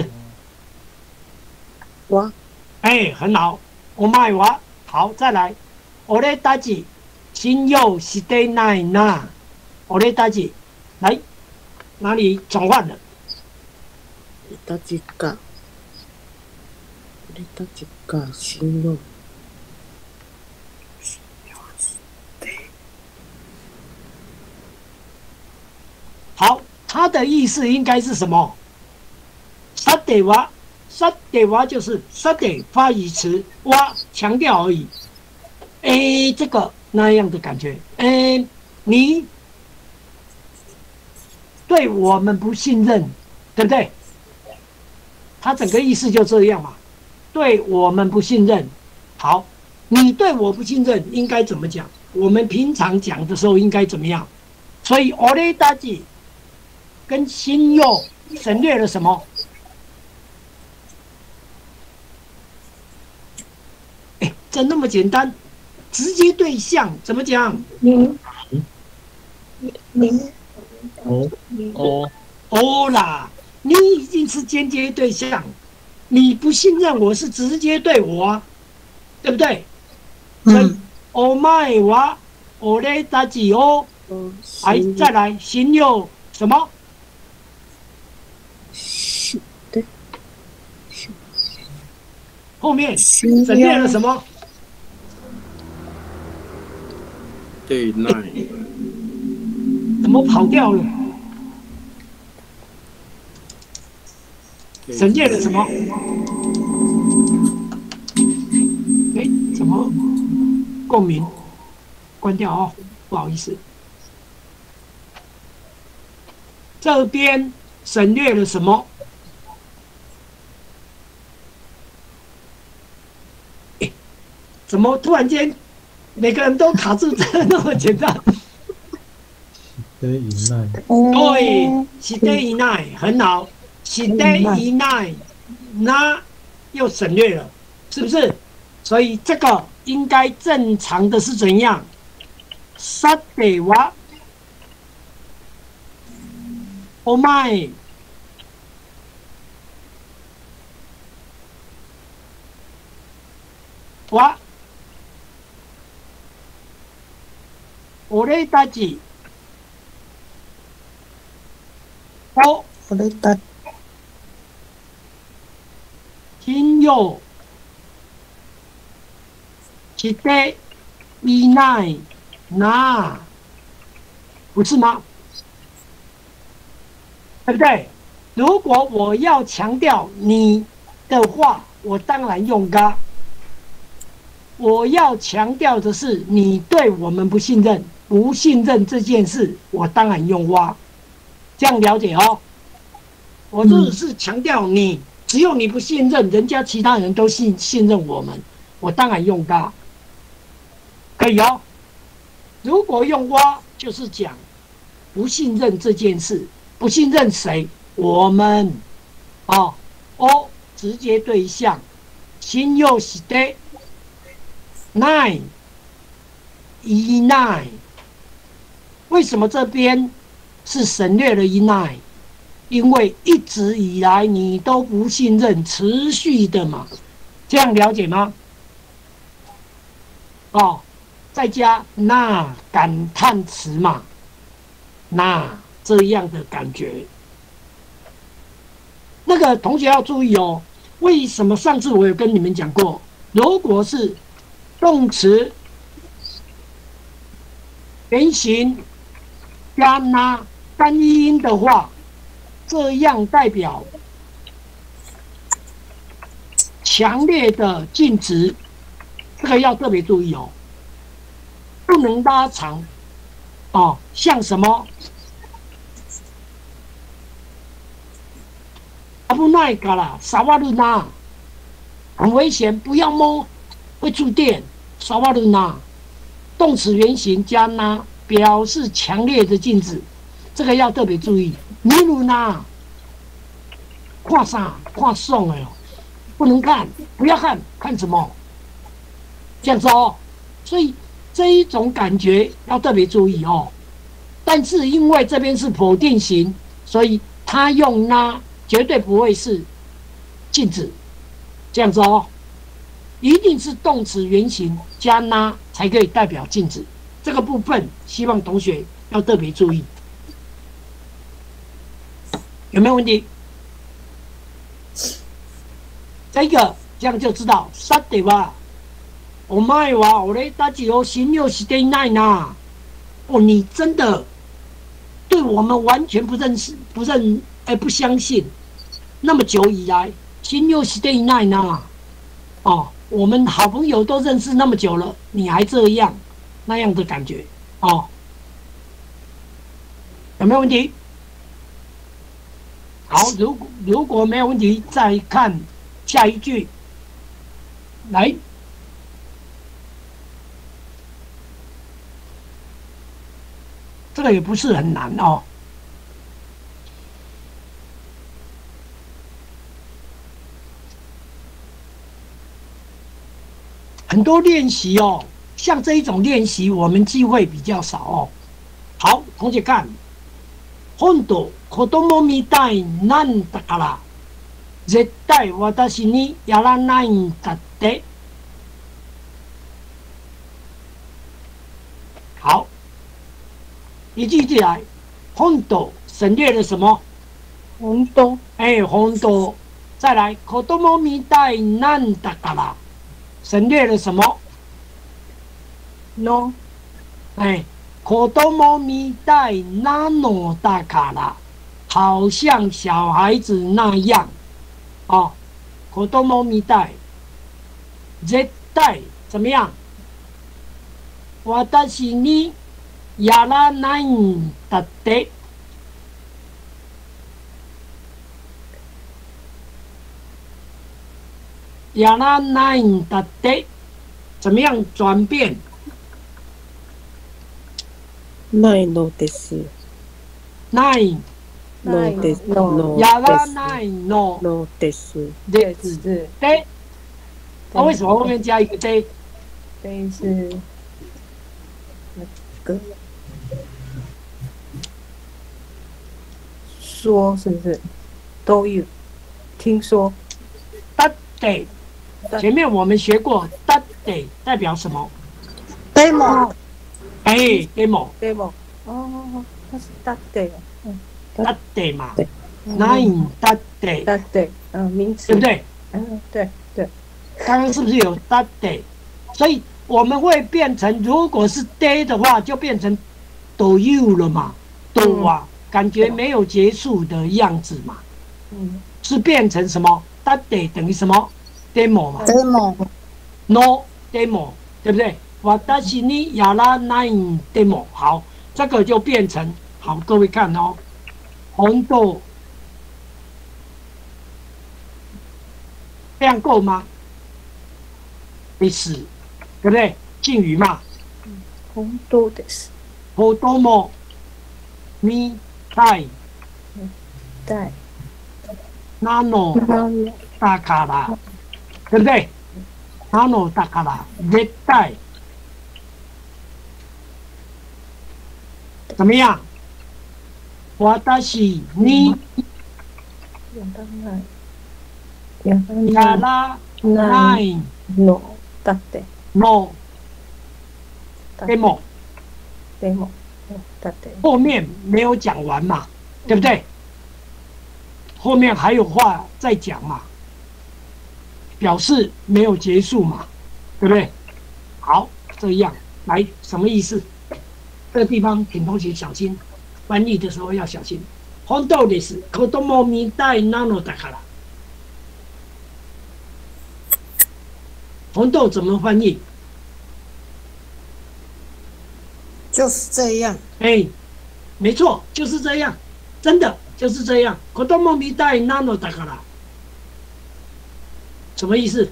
我。 哎，很好。お前は好，再来。俺たち信用してないな。俺たち来哪里转换了？ 俺たちが信用。 好，它的意思应该是什么？さては就是さて发语词，哇强调而已。这个那样的感觉。你对我们不信任，对不对？ 它整个意思就这样嘛，对我们不信任。好，你对我不信任，应该怎么讲？我们平常讲的时候应该怎么样？所以我的大姐跟新右省略了什么？哎，这那么简单，直接对象怎么讲？哦啦，你已经是间接对象，你不信任我是直接对我啊，对不对？所以お前は俺たちを，哎，再来新右什么？后面省略了什么？ 对，那怎么跑掉了？省略了什么？哎，怎么共鸣？关掉哦，不好意思。这边省略了什么？哎，怎么突然间每个人都卡住这那么简单？ 对，是对以内，很好。是对以内，那又省略了，是不是？所以这个应该正常的是怎样？さてはお前は俺たちを信用していないな，不是吗？对不对？如果我要强调你的话，我当然用が。我要强调的是你对我们不信任，不信任这件事，我当然用哇。这样了解哦。我只是强调你。只有你不信任，人家其他人都信任我们，我当然用它，可以哦。如果用挖，就是讲不信任这件事，不信任谁？我们哦，直接对象，信用してないいない。为什么这边是省略了いない？因为一直以来你都不信任，持续的嘛，这样了解吗？哦，再加那感叹词嘛，那这样的感觉。那个同学要注意哦，为什么上次我有跟你们讲过，如果是动词原形加那单一音的话，这样代表强烈的禁止，这个要特别注意哦，不能拉长哦。像什么危ないから触るな，很危险，不要摸，会触电。触るな，动词原形加な，表示强烈的禁止，这个要特别注意。見るな，看啥？看送哎呦，不能看，不要看，看什么？这样子哦。所以这一种感觉要特别注意哦。但是因为这边是否定型，所以他用那绝对不会是禁止，这样子哦。一定是动词原形加那才可以代表禁止。这个部分希望同学要特别注意。有没有问题？这个这样就知道。さては、お前は俺たちを信用していないな。哦，你真的对我们完全不相信。那么久以来，信用していないな。哦，我们好朋友都认识那么久了，你还这样那样的感觉哦？有没有问题？好。 好，如果没有问题，再看下一句。来，这个也不是很难哦。很多练习哦，像这一种练习，我们机会比较少哦。好，同学看，本当子供みたいなんだから絶対私にやらないんだって。好，一句一句来。本当省略了什么？ 本当。 本当。再来，子供みたいなんだから。省略了什么 ？no。 子供みたいなのだから，好像小孩子那样。哦，子供みたい，絶対怎么样？私にやらないんだって。やらないんだって，怎么样转变？ ないのです。 ないのです。のやらないののです。 です。对。那为什么后面加一个 d？ d 是那个说是不是？都有听说。 だって。前面我们学过，だって代表什么 ？demo。 demo。 哦，它是だって。 だって嘛。ないんだって。 だって。名词。 对不对？ 对。 刚刚是不是有だって？所以我们会变成，如果是 day 的话，就变成do you 了嘛。do 啊，感觉没有结束的样子嘛。是变成什么？だって等于什么？ demo 嘛 ，no demo， 对不对？私にやらないんdemo， 好，这个就变成好，各位看哦，本当，这样够吗？です，对不对？敬语嘛。 本当です。 子供みたいなのだから。对不对？なのだから絶対怎么样？私にやらないのだってのでもだって后面没有讲完嘛，对不对？后面还有话再讲嘛。表示没有结束嘛，对不对？好，这样来什么意思？这个地方请同学小心，翻译的时候要小心。本当です。子供みたいなのだから。本当怎么翻译？ 就是这样。 没错，就是这样，真的就是这样。子供みたいなのだから。什么意思？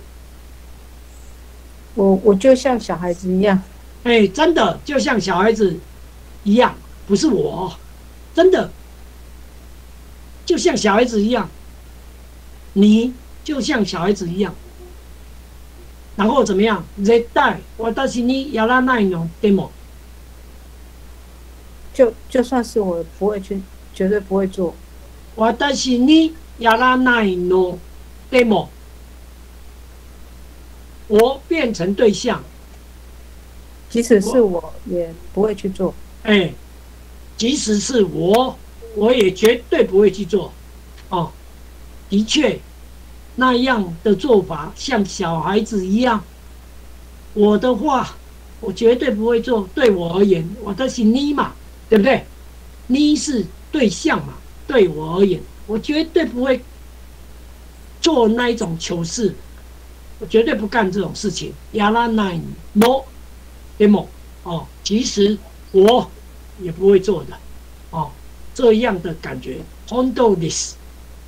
我就像小孩子一样。 真的就像小孩子一样，不是我，真的就像小孩子一样，你就像小孩子一样。然后怎么样？絶対私にやらないのでも。 就算是我不会去，绝对不会做。 私にやらないのでも。我变成对象， 即使是我也不会去做。 即使是我也绝对不会去做。哦，的确，那样的做法像小孩子一样。我的话，我绝对不会做。对我而言，我的是你嘛，对不对？你是对象嘛，对我而言，我绝对不会做那一种糗事。我绝对不干这种事情。やらないのでも其实我也不会做的。这样的感觉。本当です。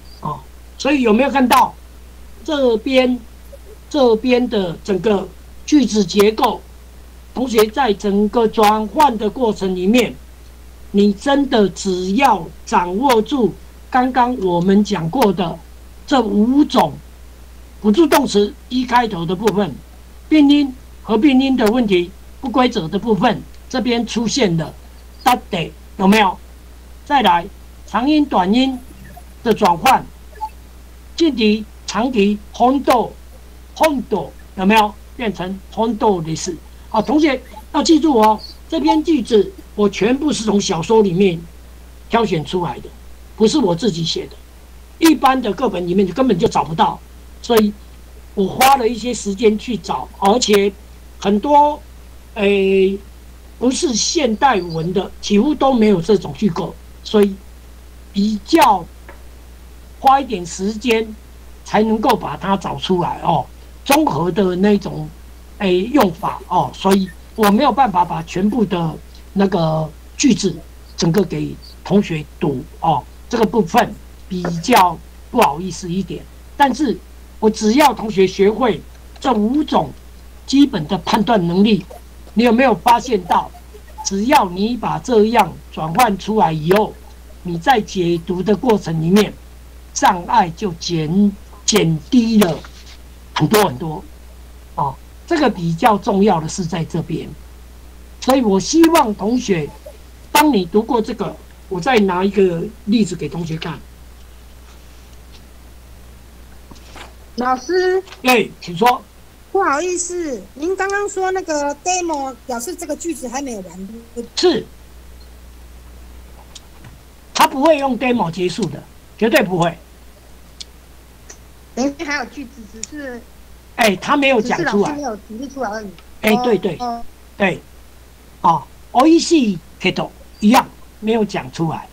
所以有没有看到这边的整个句子结构？同学在整个转换的过程里面，你真的只要掌握住刚刚我们讲过的这5种辅助动词一开头的部分，变音和变音的问题，不规则的部分，这边出现了 date 有没有？再来长音短音的转换，近题长题 hondo 有没有变成 hondo 的事？好，同学要记住哦，这篇句子我全部是从小说里面挑选出来的，不是我自己写的，一般的课本里面根本就找不到，所以我花了一些时间去找，而且很多不是现代文的几乎都没有这种句构，所以比较花一点时间才能够把它找出来哦，综合的那种用法哦，所以我没有办法把全部的那个句子整个给同学读哦，这个部分比较不好意思一点，但是我只要同学学会这5种基本的判断能力，你有没有发现到，只要你把这样转换出来以后，你在解读的过程里面，障碍就减低了很多哦。这个比较重要的是在这边，所以我希望同学，当你读过这个，我再拿一个例子给同学看。 老师， 请说。 不好意思，您刚刚说那个 demo 表示这个句子还没有完， 是，他不会用 demo 结束的，绝对不会。 等于还有句子，只是。 他没有讲出来， 没有提出来而已。 对，おいしいけど一样没有讲出来，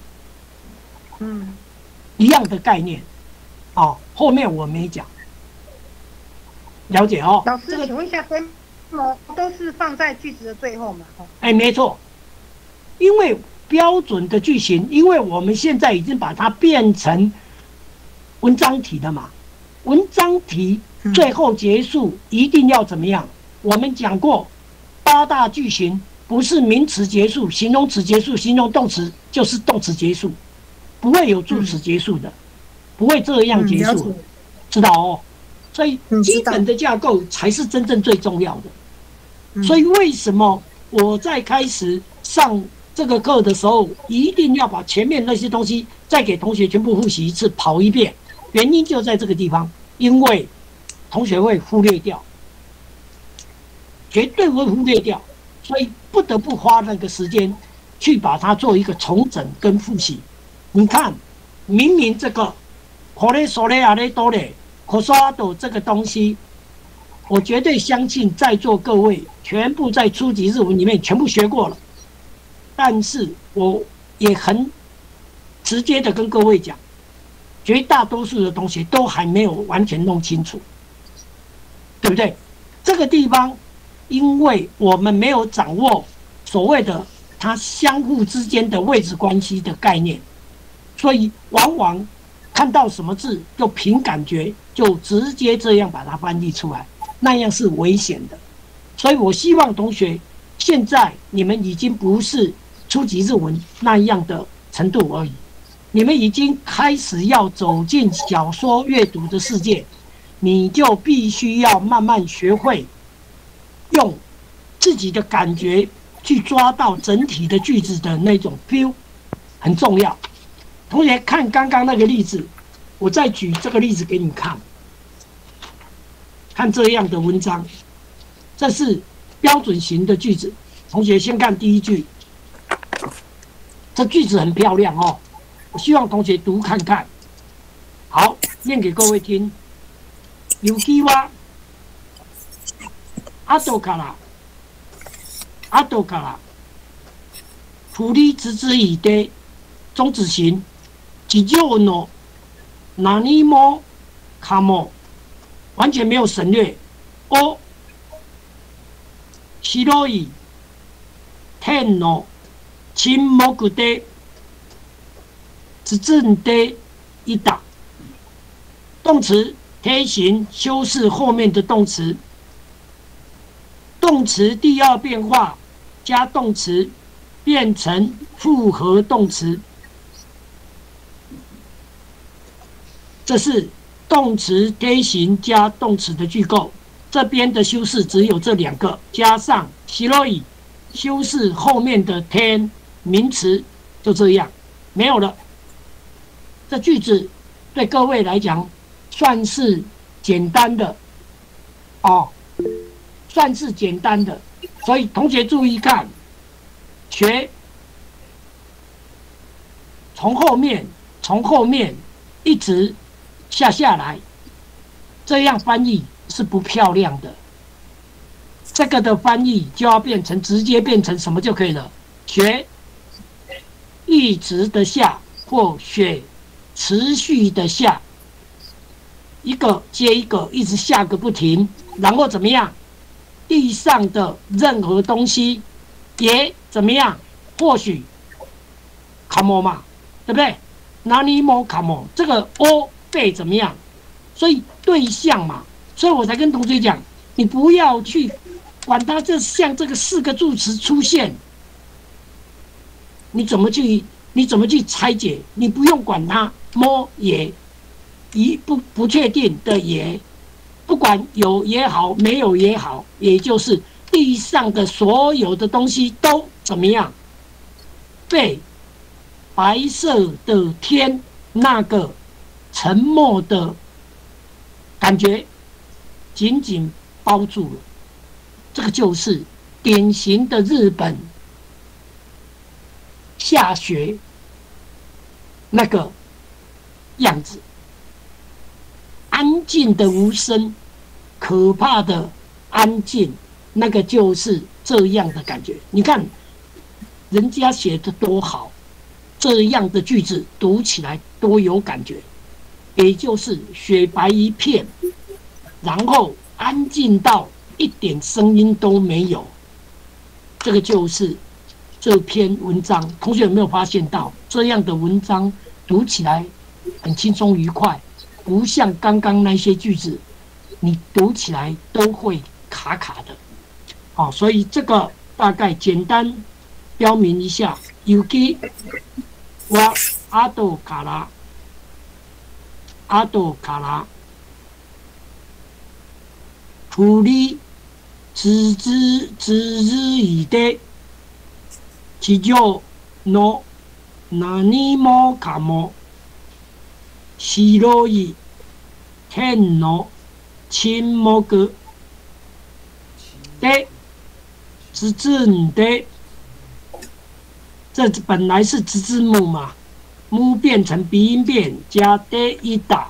一样的概念，后面我没讲，了解哦。 老师，请问一下，demo都是放在句子的最后嘛？ 没错，因为标准的句型，因为我们现在已经把它变成文章题了嘛，文章题。最后结束一定要怎么样？我们讲过8大句型，不是名词结束、形容词结束、形容动词就是动词结束，不会有助词结束的，不会这样结束，知道哦？所以基本的架构才是真正最重要的。所以为什么我在开始上这个课的时候，一定要把前面那些东西再给同学全部复习一次、跑一遍？原因就在这个地方，因为同学会忽略掉，绝对会忽略掉，所以不得不花那个时间去把它做一个重整跟复习。你看，明明这个 Koresolare 这个东西，我绝对相信在座各位全部在初级日文里面全部学过了，但是我也很直接的跟各位讲，绝大多数的东西都还没有完全弄清楚。对不对？这个地方，因为我们没有掌握所谓的它相互之间的位置关系的概念，所以往往看到什么字就凭感觉就直接这样把它翻译出来，那样是危险的。所以我希望同学，现在你们已经不是初级日文那样的程度而已，你们已经开始要走进小说阅读的世界。你就必须要慢慢学会用自己的感觉去抓到整体的句子的那种 feel， 很重要。同学看刚刚那个例子，我再举这个例子给你看。看这样的文章，这是标准型的句子。同学先看第一句，这句子很漂亮哦，我希望同学读看看。好，念给各位听。雪は後から降り続いて中字形地上の何もかも完全没有省略を白い天の沈黙で包んでいた。 动词贴形修饰后面的动词，动词第二变化加动词变成复合动词，这是动词贴形加动词的句构。这边的修饰只有这两个，加上白い修饰后面的天名词，就这样没有了。这句子对各位来讲算是简单的哦，算是简单的，所以同学注意看，学从后面一直下来，这样翻译是不漂亮的。这个的翻译就要变成直接变成什么就可以了？学一直的下或学持续的下，一个接一个，一直下个不停，然后怎么样？地上的任何东西也怎么样？或许 come on 嘛，对不对？哪里某 come on， 这个 o 被怎么样？所以对象嘛，所以我才跟同学讲，你不要去管它，这像这个4个助词出现，你怎么去拆解？你不用管它，么也不确定的也，不管有也好，没有也好，也就是地上的所有的东西都怎么样？被白色的天那个沉默的感觉紧紧包住了。这个就是典型的日本下雪那个样子，安静的无声，可怕的安静，那个就是这样的感觉。你看人家写的多好，这样的句子读起来多有感觉，也就是雪白一片，然后安静到一点声音都没有。这个就是这篇文章，同学有没有发现到这样的文章读起来很轻松愉快，不像刚刚那些句子你读起来都会卡卡的。好，所以这个大概简单标明一下。雪は後から降り続いて地上の何もかも白い天の沈黙で包んで，这本来是直字母嘛，母变成鼻音变加的一打。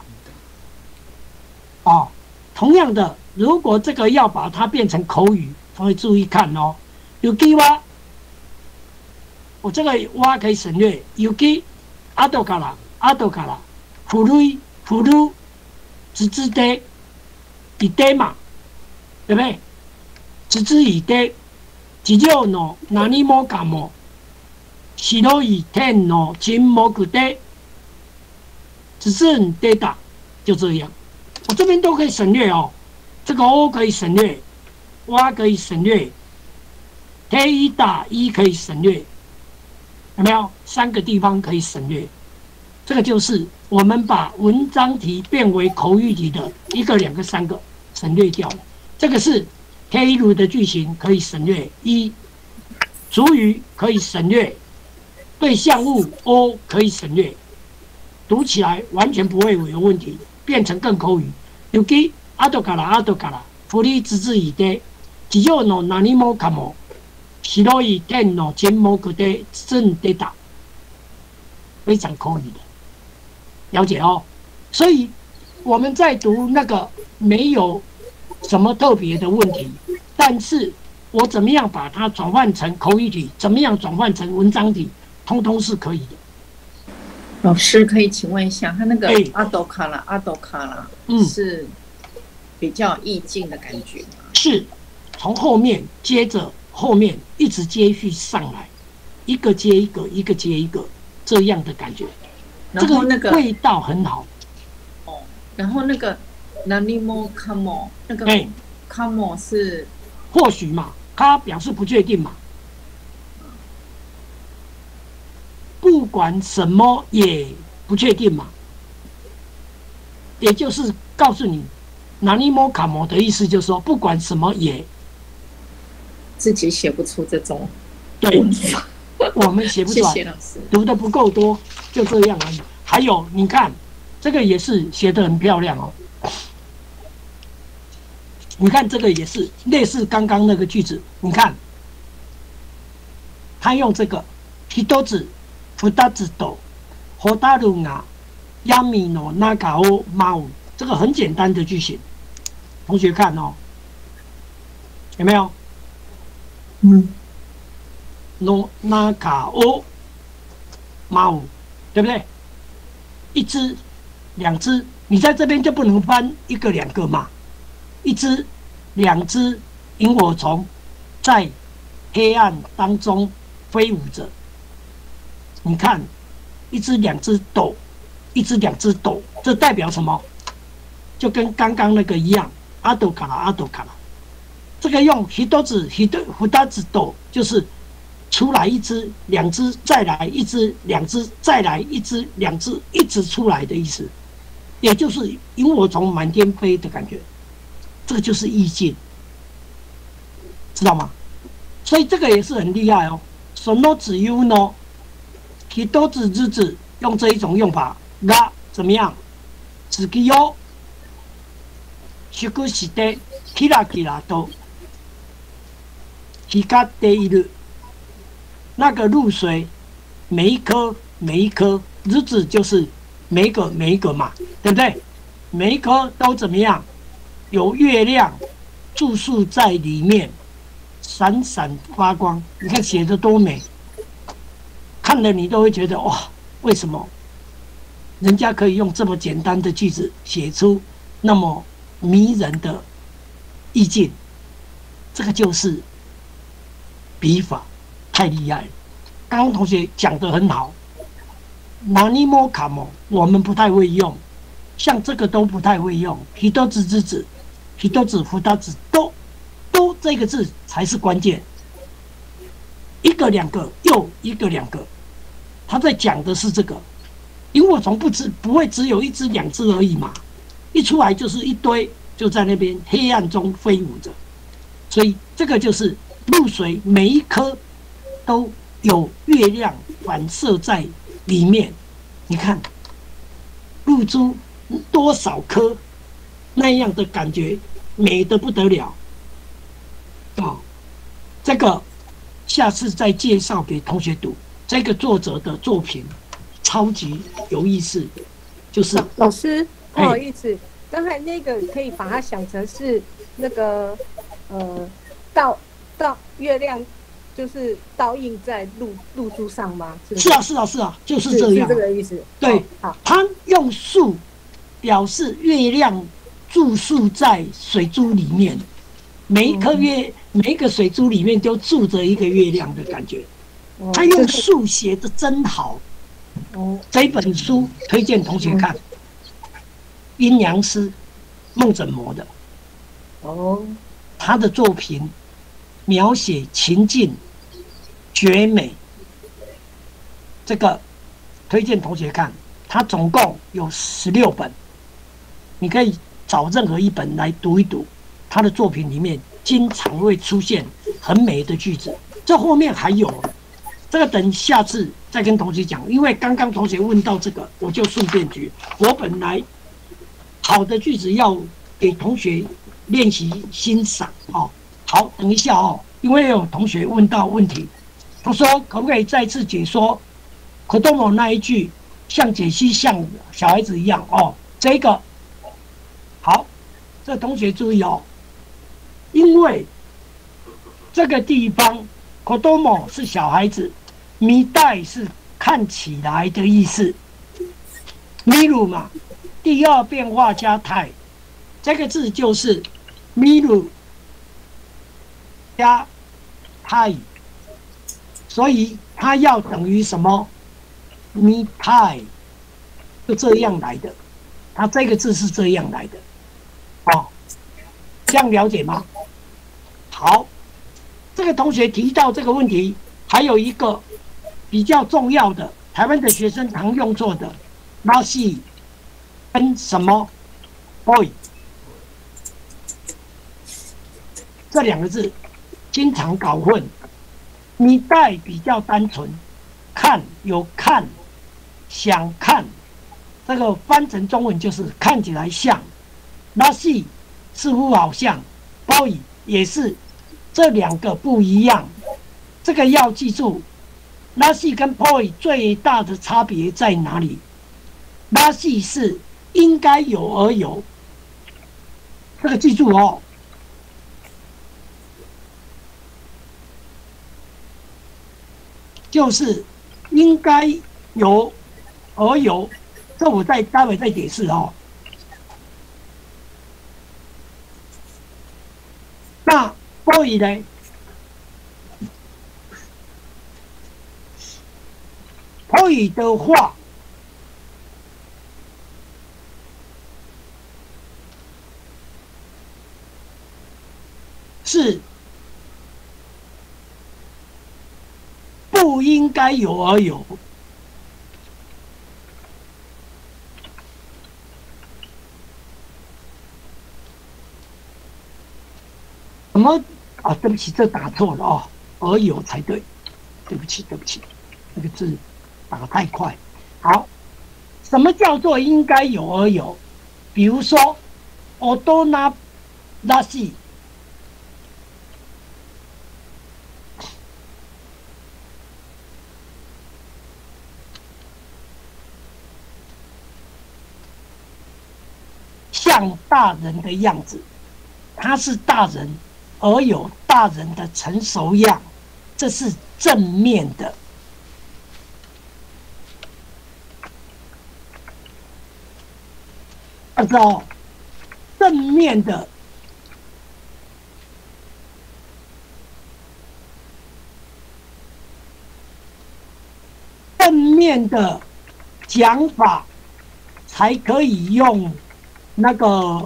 哦，同样的，如果这个要把它变成口语，同学注意看哦。雪は，我这个哇可以省略。雪後から降る続いていて嘛，对不对？続いて地上の何もかも白い天の沈黙で包んでた，就这样。我这边都可以省略哦，这个 O 可以省略，哇可以省略，贴一打一可以省略，有没有？3个地方可以省略。这个就是我们把文章题变为口语题的1个、2个、3个省略掉了。这个是贴一如的句型可以省略1，主语可以省略，对象物 O 可以省略，读起来完全不会有问题，变成更口语。雪後から降り続いて地上の何もかも白い天の沈黙で包んでた，非常口语的，了解哦。所以我们在读那个没有什么特别的问题，但是我怎么样把它转换成口语题，怎么样转换成文章题，通通是可以的。 老师可以请问一下，他那个阿斗卡拉，是比较意境的感觉吗？ 是，从后面接着后面一直接续上来，一个接一个，一个接一个，这样的感觉。 然后那个味道很好。 哦， 然后那个 nanimo kamo 那个 kamo 是或许嘛，它表示不确定嘛。不管什么也不确定嘛，也就是告诉你 nanimo kamo 的意思就是说，不管什么也自己写不出这种文法，我们写不出来， 谢谢老师， 读的不够多，就这样而已。还有，你看这个也是写得很漂亮哦。你看这个也是类似刚刚那个句子，你看，他用这个一つ二つとホタルが闇の中を舞う，这个很简单的句型，同学看哦，有没有？の中を舞う，对不对？一只、两只，你在这边就不能翻一个、两个嘛。一只、两只萤火虫在黑暗当中飞舞着。你看，一只、两只斗，一只、两只斗，这代表什么？就跟刚刚那个一样，阿斗卡拉，阿斗卡拉。这个用一斗子、一斗子斗，就是出来一只、两只，再来一只、两只，再来一只、两只，一直出来的意思，也就是萤火虫满天飞的感觉。这个就是意境，知道吗？所以这个也是很厉害哦。その只有呢，一斗子日子用这一種用法，が怎么样？月を祝してキラキラと光っている。那个露水，每一颗每一颗，日子就是每一个每一个嘛，对不对？每一颗都怎么样？有月亮注视在里面，闪闪发光。你看写的多美，看了你都会觉得哇，为什么人家可以用这么简单的句子写出那么迷人的意境？这个就是笔法，太厉害了。刚刚同学讲得很好，何もかも我们不太会用，像这个都不太会用。一つずつ一つ二つ都这个字才是关键，一个两个又一个两个，他在讲的是这个。萤火虫不会只有一只两只而已嘛，一出来就是一堆，就在那边黑暗中飞舞着。所以这个就是露水，每一颗都有月亮反射在里面。你看露珠多少颗，那样的感觉美得不得了哦。这个下次再介绍给同学读。这个作者的作品超级有意思，就是老师不好意思，刚才那个可以把它想成是那个倒月亮就是倒映在露珠上吗？是啊，就是这样， 是这个意思。 对，他用树表示月亮注视在水珠里面，每一个水珠里面都住着一个月亮的感觉。他用树写的真好。这本书推荐同学看，阴阳师孟枕模的。他的作品描写情境绝美，这个推荐同学看。他总共有16本，你可以找任何一本来读一读。他的作品里面经常会出现很美的句子，这后面还有，这个等下次再跟同学讲。因为刚刚同学问到这个，我就顺便举。我本来好的句子要给同学练习欣赏哦。好，等一下哦，因为有同学问到问题，他说可不可以再次解说子供那一句，像解析像小孩子一样哦。这个好，这同学注意哦，因为这个地方子供是小孩子，見たい是看起来的意思，見る嘛，第二变化加たい，这个字就是見る加たい，所以它要等于什么？見たい，就这样来的。 它这个字是这样来的，哦，这样了解吗？好，这个同学提到这个问题，还有一个比较重要的，台湾的学生常用错的，那是跟什么 boy 这两个字经常搞混。你带比较单纯，看有看，想看，这个翻成中文就是看起来像，那是似乎好像 boy 也是，这两个不一样，这个要记住。拉系跟 boy 最大的差别在哪里？拉系是应该有而有，这个记住哦。就是应该有而有，这我待会再解释哦。那 boy 呢？boy 的话，是不应该有而有。什么啊？对不起，这打错了哦，而有才对。对不起，对不起，这个字打太快。好，什么叫做应该有而有？比如说，我都拿拉西。像大人的样子，他是大人，而有大人的成熟样，这是正面的。要知道，正面的讲法，才可以用那个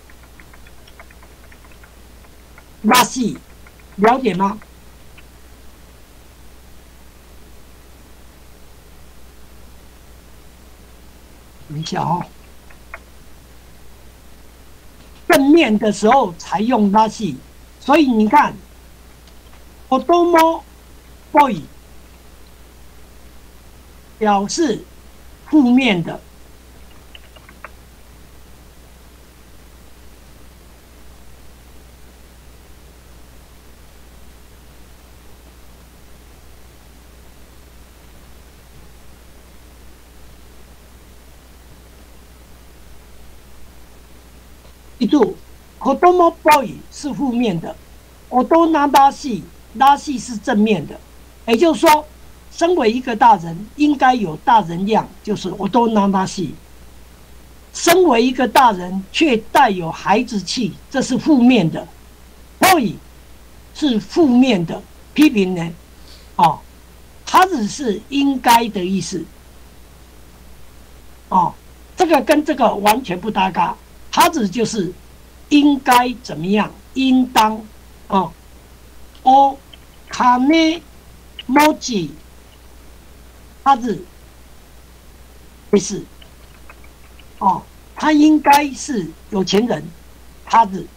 拉系，了解吗？等一下哦，正面的时候才用拉系，所以你看，我多么 boy 表示负面的。记住，子供 boy 是负面的，我都拿拉系，拉系是正面的。也就是说，身为一个大人，应该有大人样，就是我都拿拉系。身为一个大人，却带有孩子气，这是负面的。boy 是负面的，批评呢？哦，它只是应该的意思。哦，这个跟这个完全不搭嘎。它指就是应该怎么样，应当哦。お金持ち，它指意思哦，他应该是有钱人，它指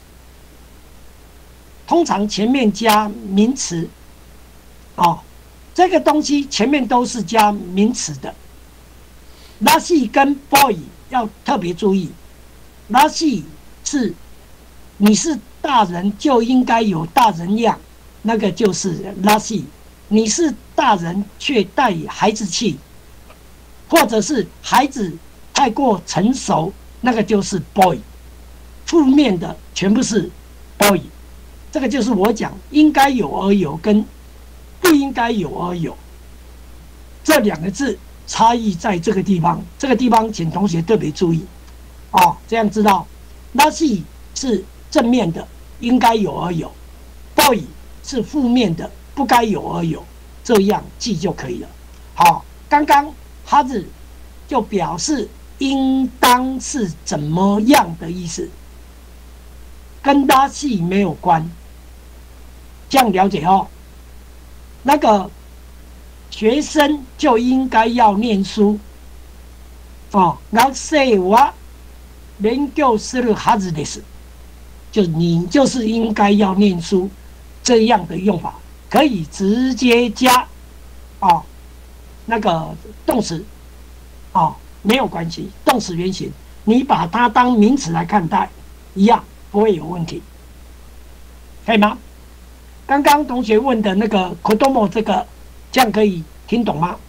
通常前面加名词哦，这个东西前面都是加名词的。拉系跟 boy 要特别注意。拉系是你是大人就应该有大人样，那个就是拉系。你是大人却带孩子气，或者是孩子太过成熟，那个就是 boy。负面的全部是 boy。这个就是我讲应该有而有跟不应该有而有这两个字差异在这个地方。这个地方请同学特别注意。哦，这样知道，拉系是正面的，应该有而有 ；boy 是负面的，不该有而有，这样记就可以了。好，刚刚哈子就表示应当是怎么样的意思，跟拉系没有关。这样了解哦。那个学生就应该要念书。学生は勉強するはずです。就你就是应该要念书，这样的用法可以直接加那个动词没有关系，动词原形你把它当名词来看待，一样不会有问题，可以吗？刚刚同学问的那个 kodomo 这个，这样可以听懂吗？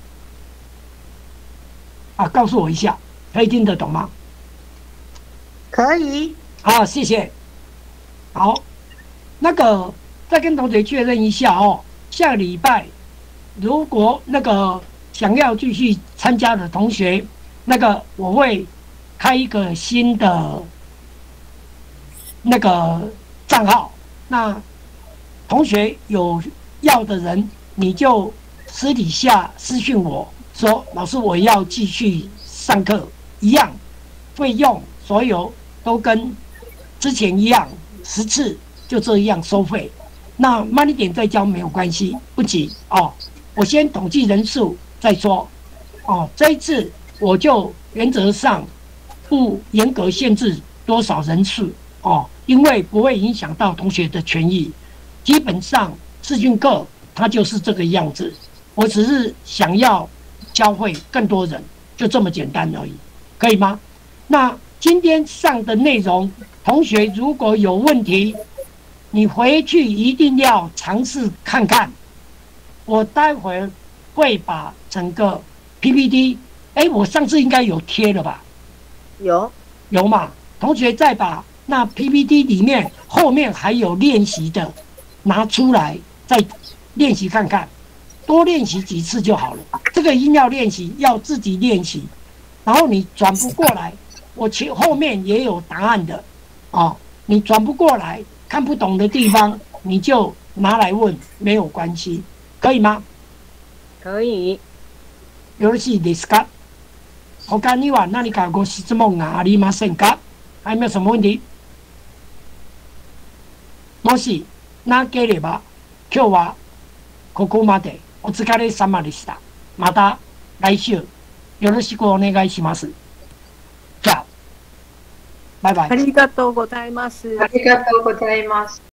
告诉我一下，可以听得懂吗？ 可以。 好，谢谢。好，那个再跟同学确认一下哦，下个礼拜如果那个想要继续参加的同学，那个我会开一个新的那个账号，那同学有要的人，你就私底下私讯我说，老师我要继续上课，一样费用所有都跟之前一样，10次就这样收费。那慢一点再教没有关系，不急哦。我先统计人数再说哦。这一次我就原则上不严格限制多少人数哦，因为不会影响到同学的权益。基本上视讯课它就是这个样子，我只是想要教会更多人，就这么简单而已，可以吗？那今天上的内容，同学如果有问题，你回去一定要尝试看看。我待会儿会把整个 PPT， 我上次应该有贴了吧？有嘛？同学再把那 PPT 里面后面还有练习的拿出来，再练习看看，多练习几次就好了。这个音要练习，要自己练习，然后你转不过来，我后面也有答案的你转不过来，看不懂的地方，你就拿来问，没有关系，可以吗？ 可以。 よろしいですか？他には何かご質問がありませんか？还有没有什么问题？もしなければ、今日はここまで。お疲れ様でした。また来週よろしくお願いします。じゃあ、バイバイ。 ありがとうございます。 ありがとうございます。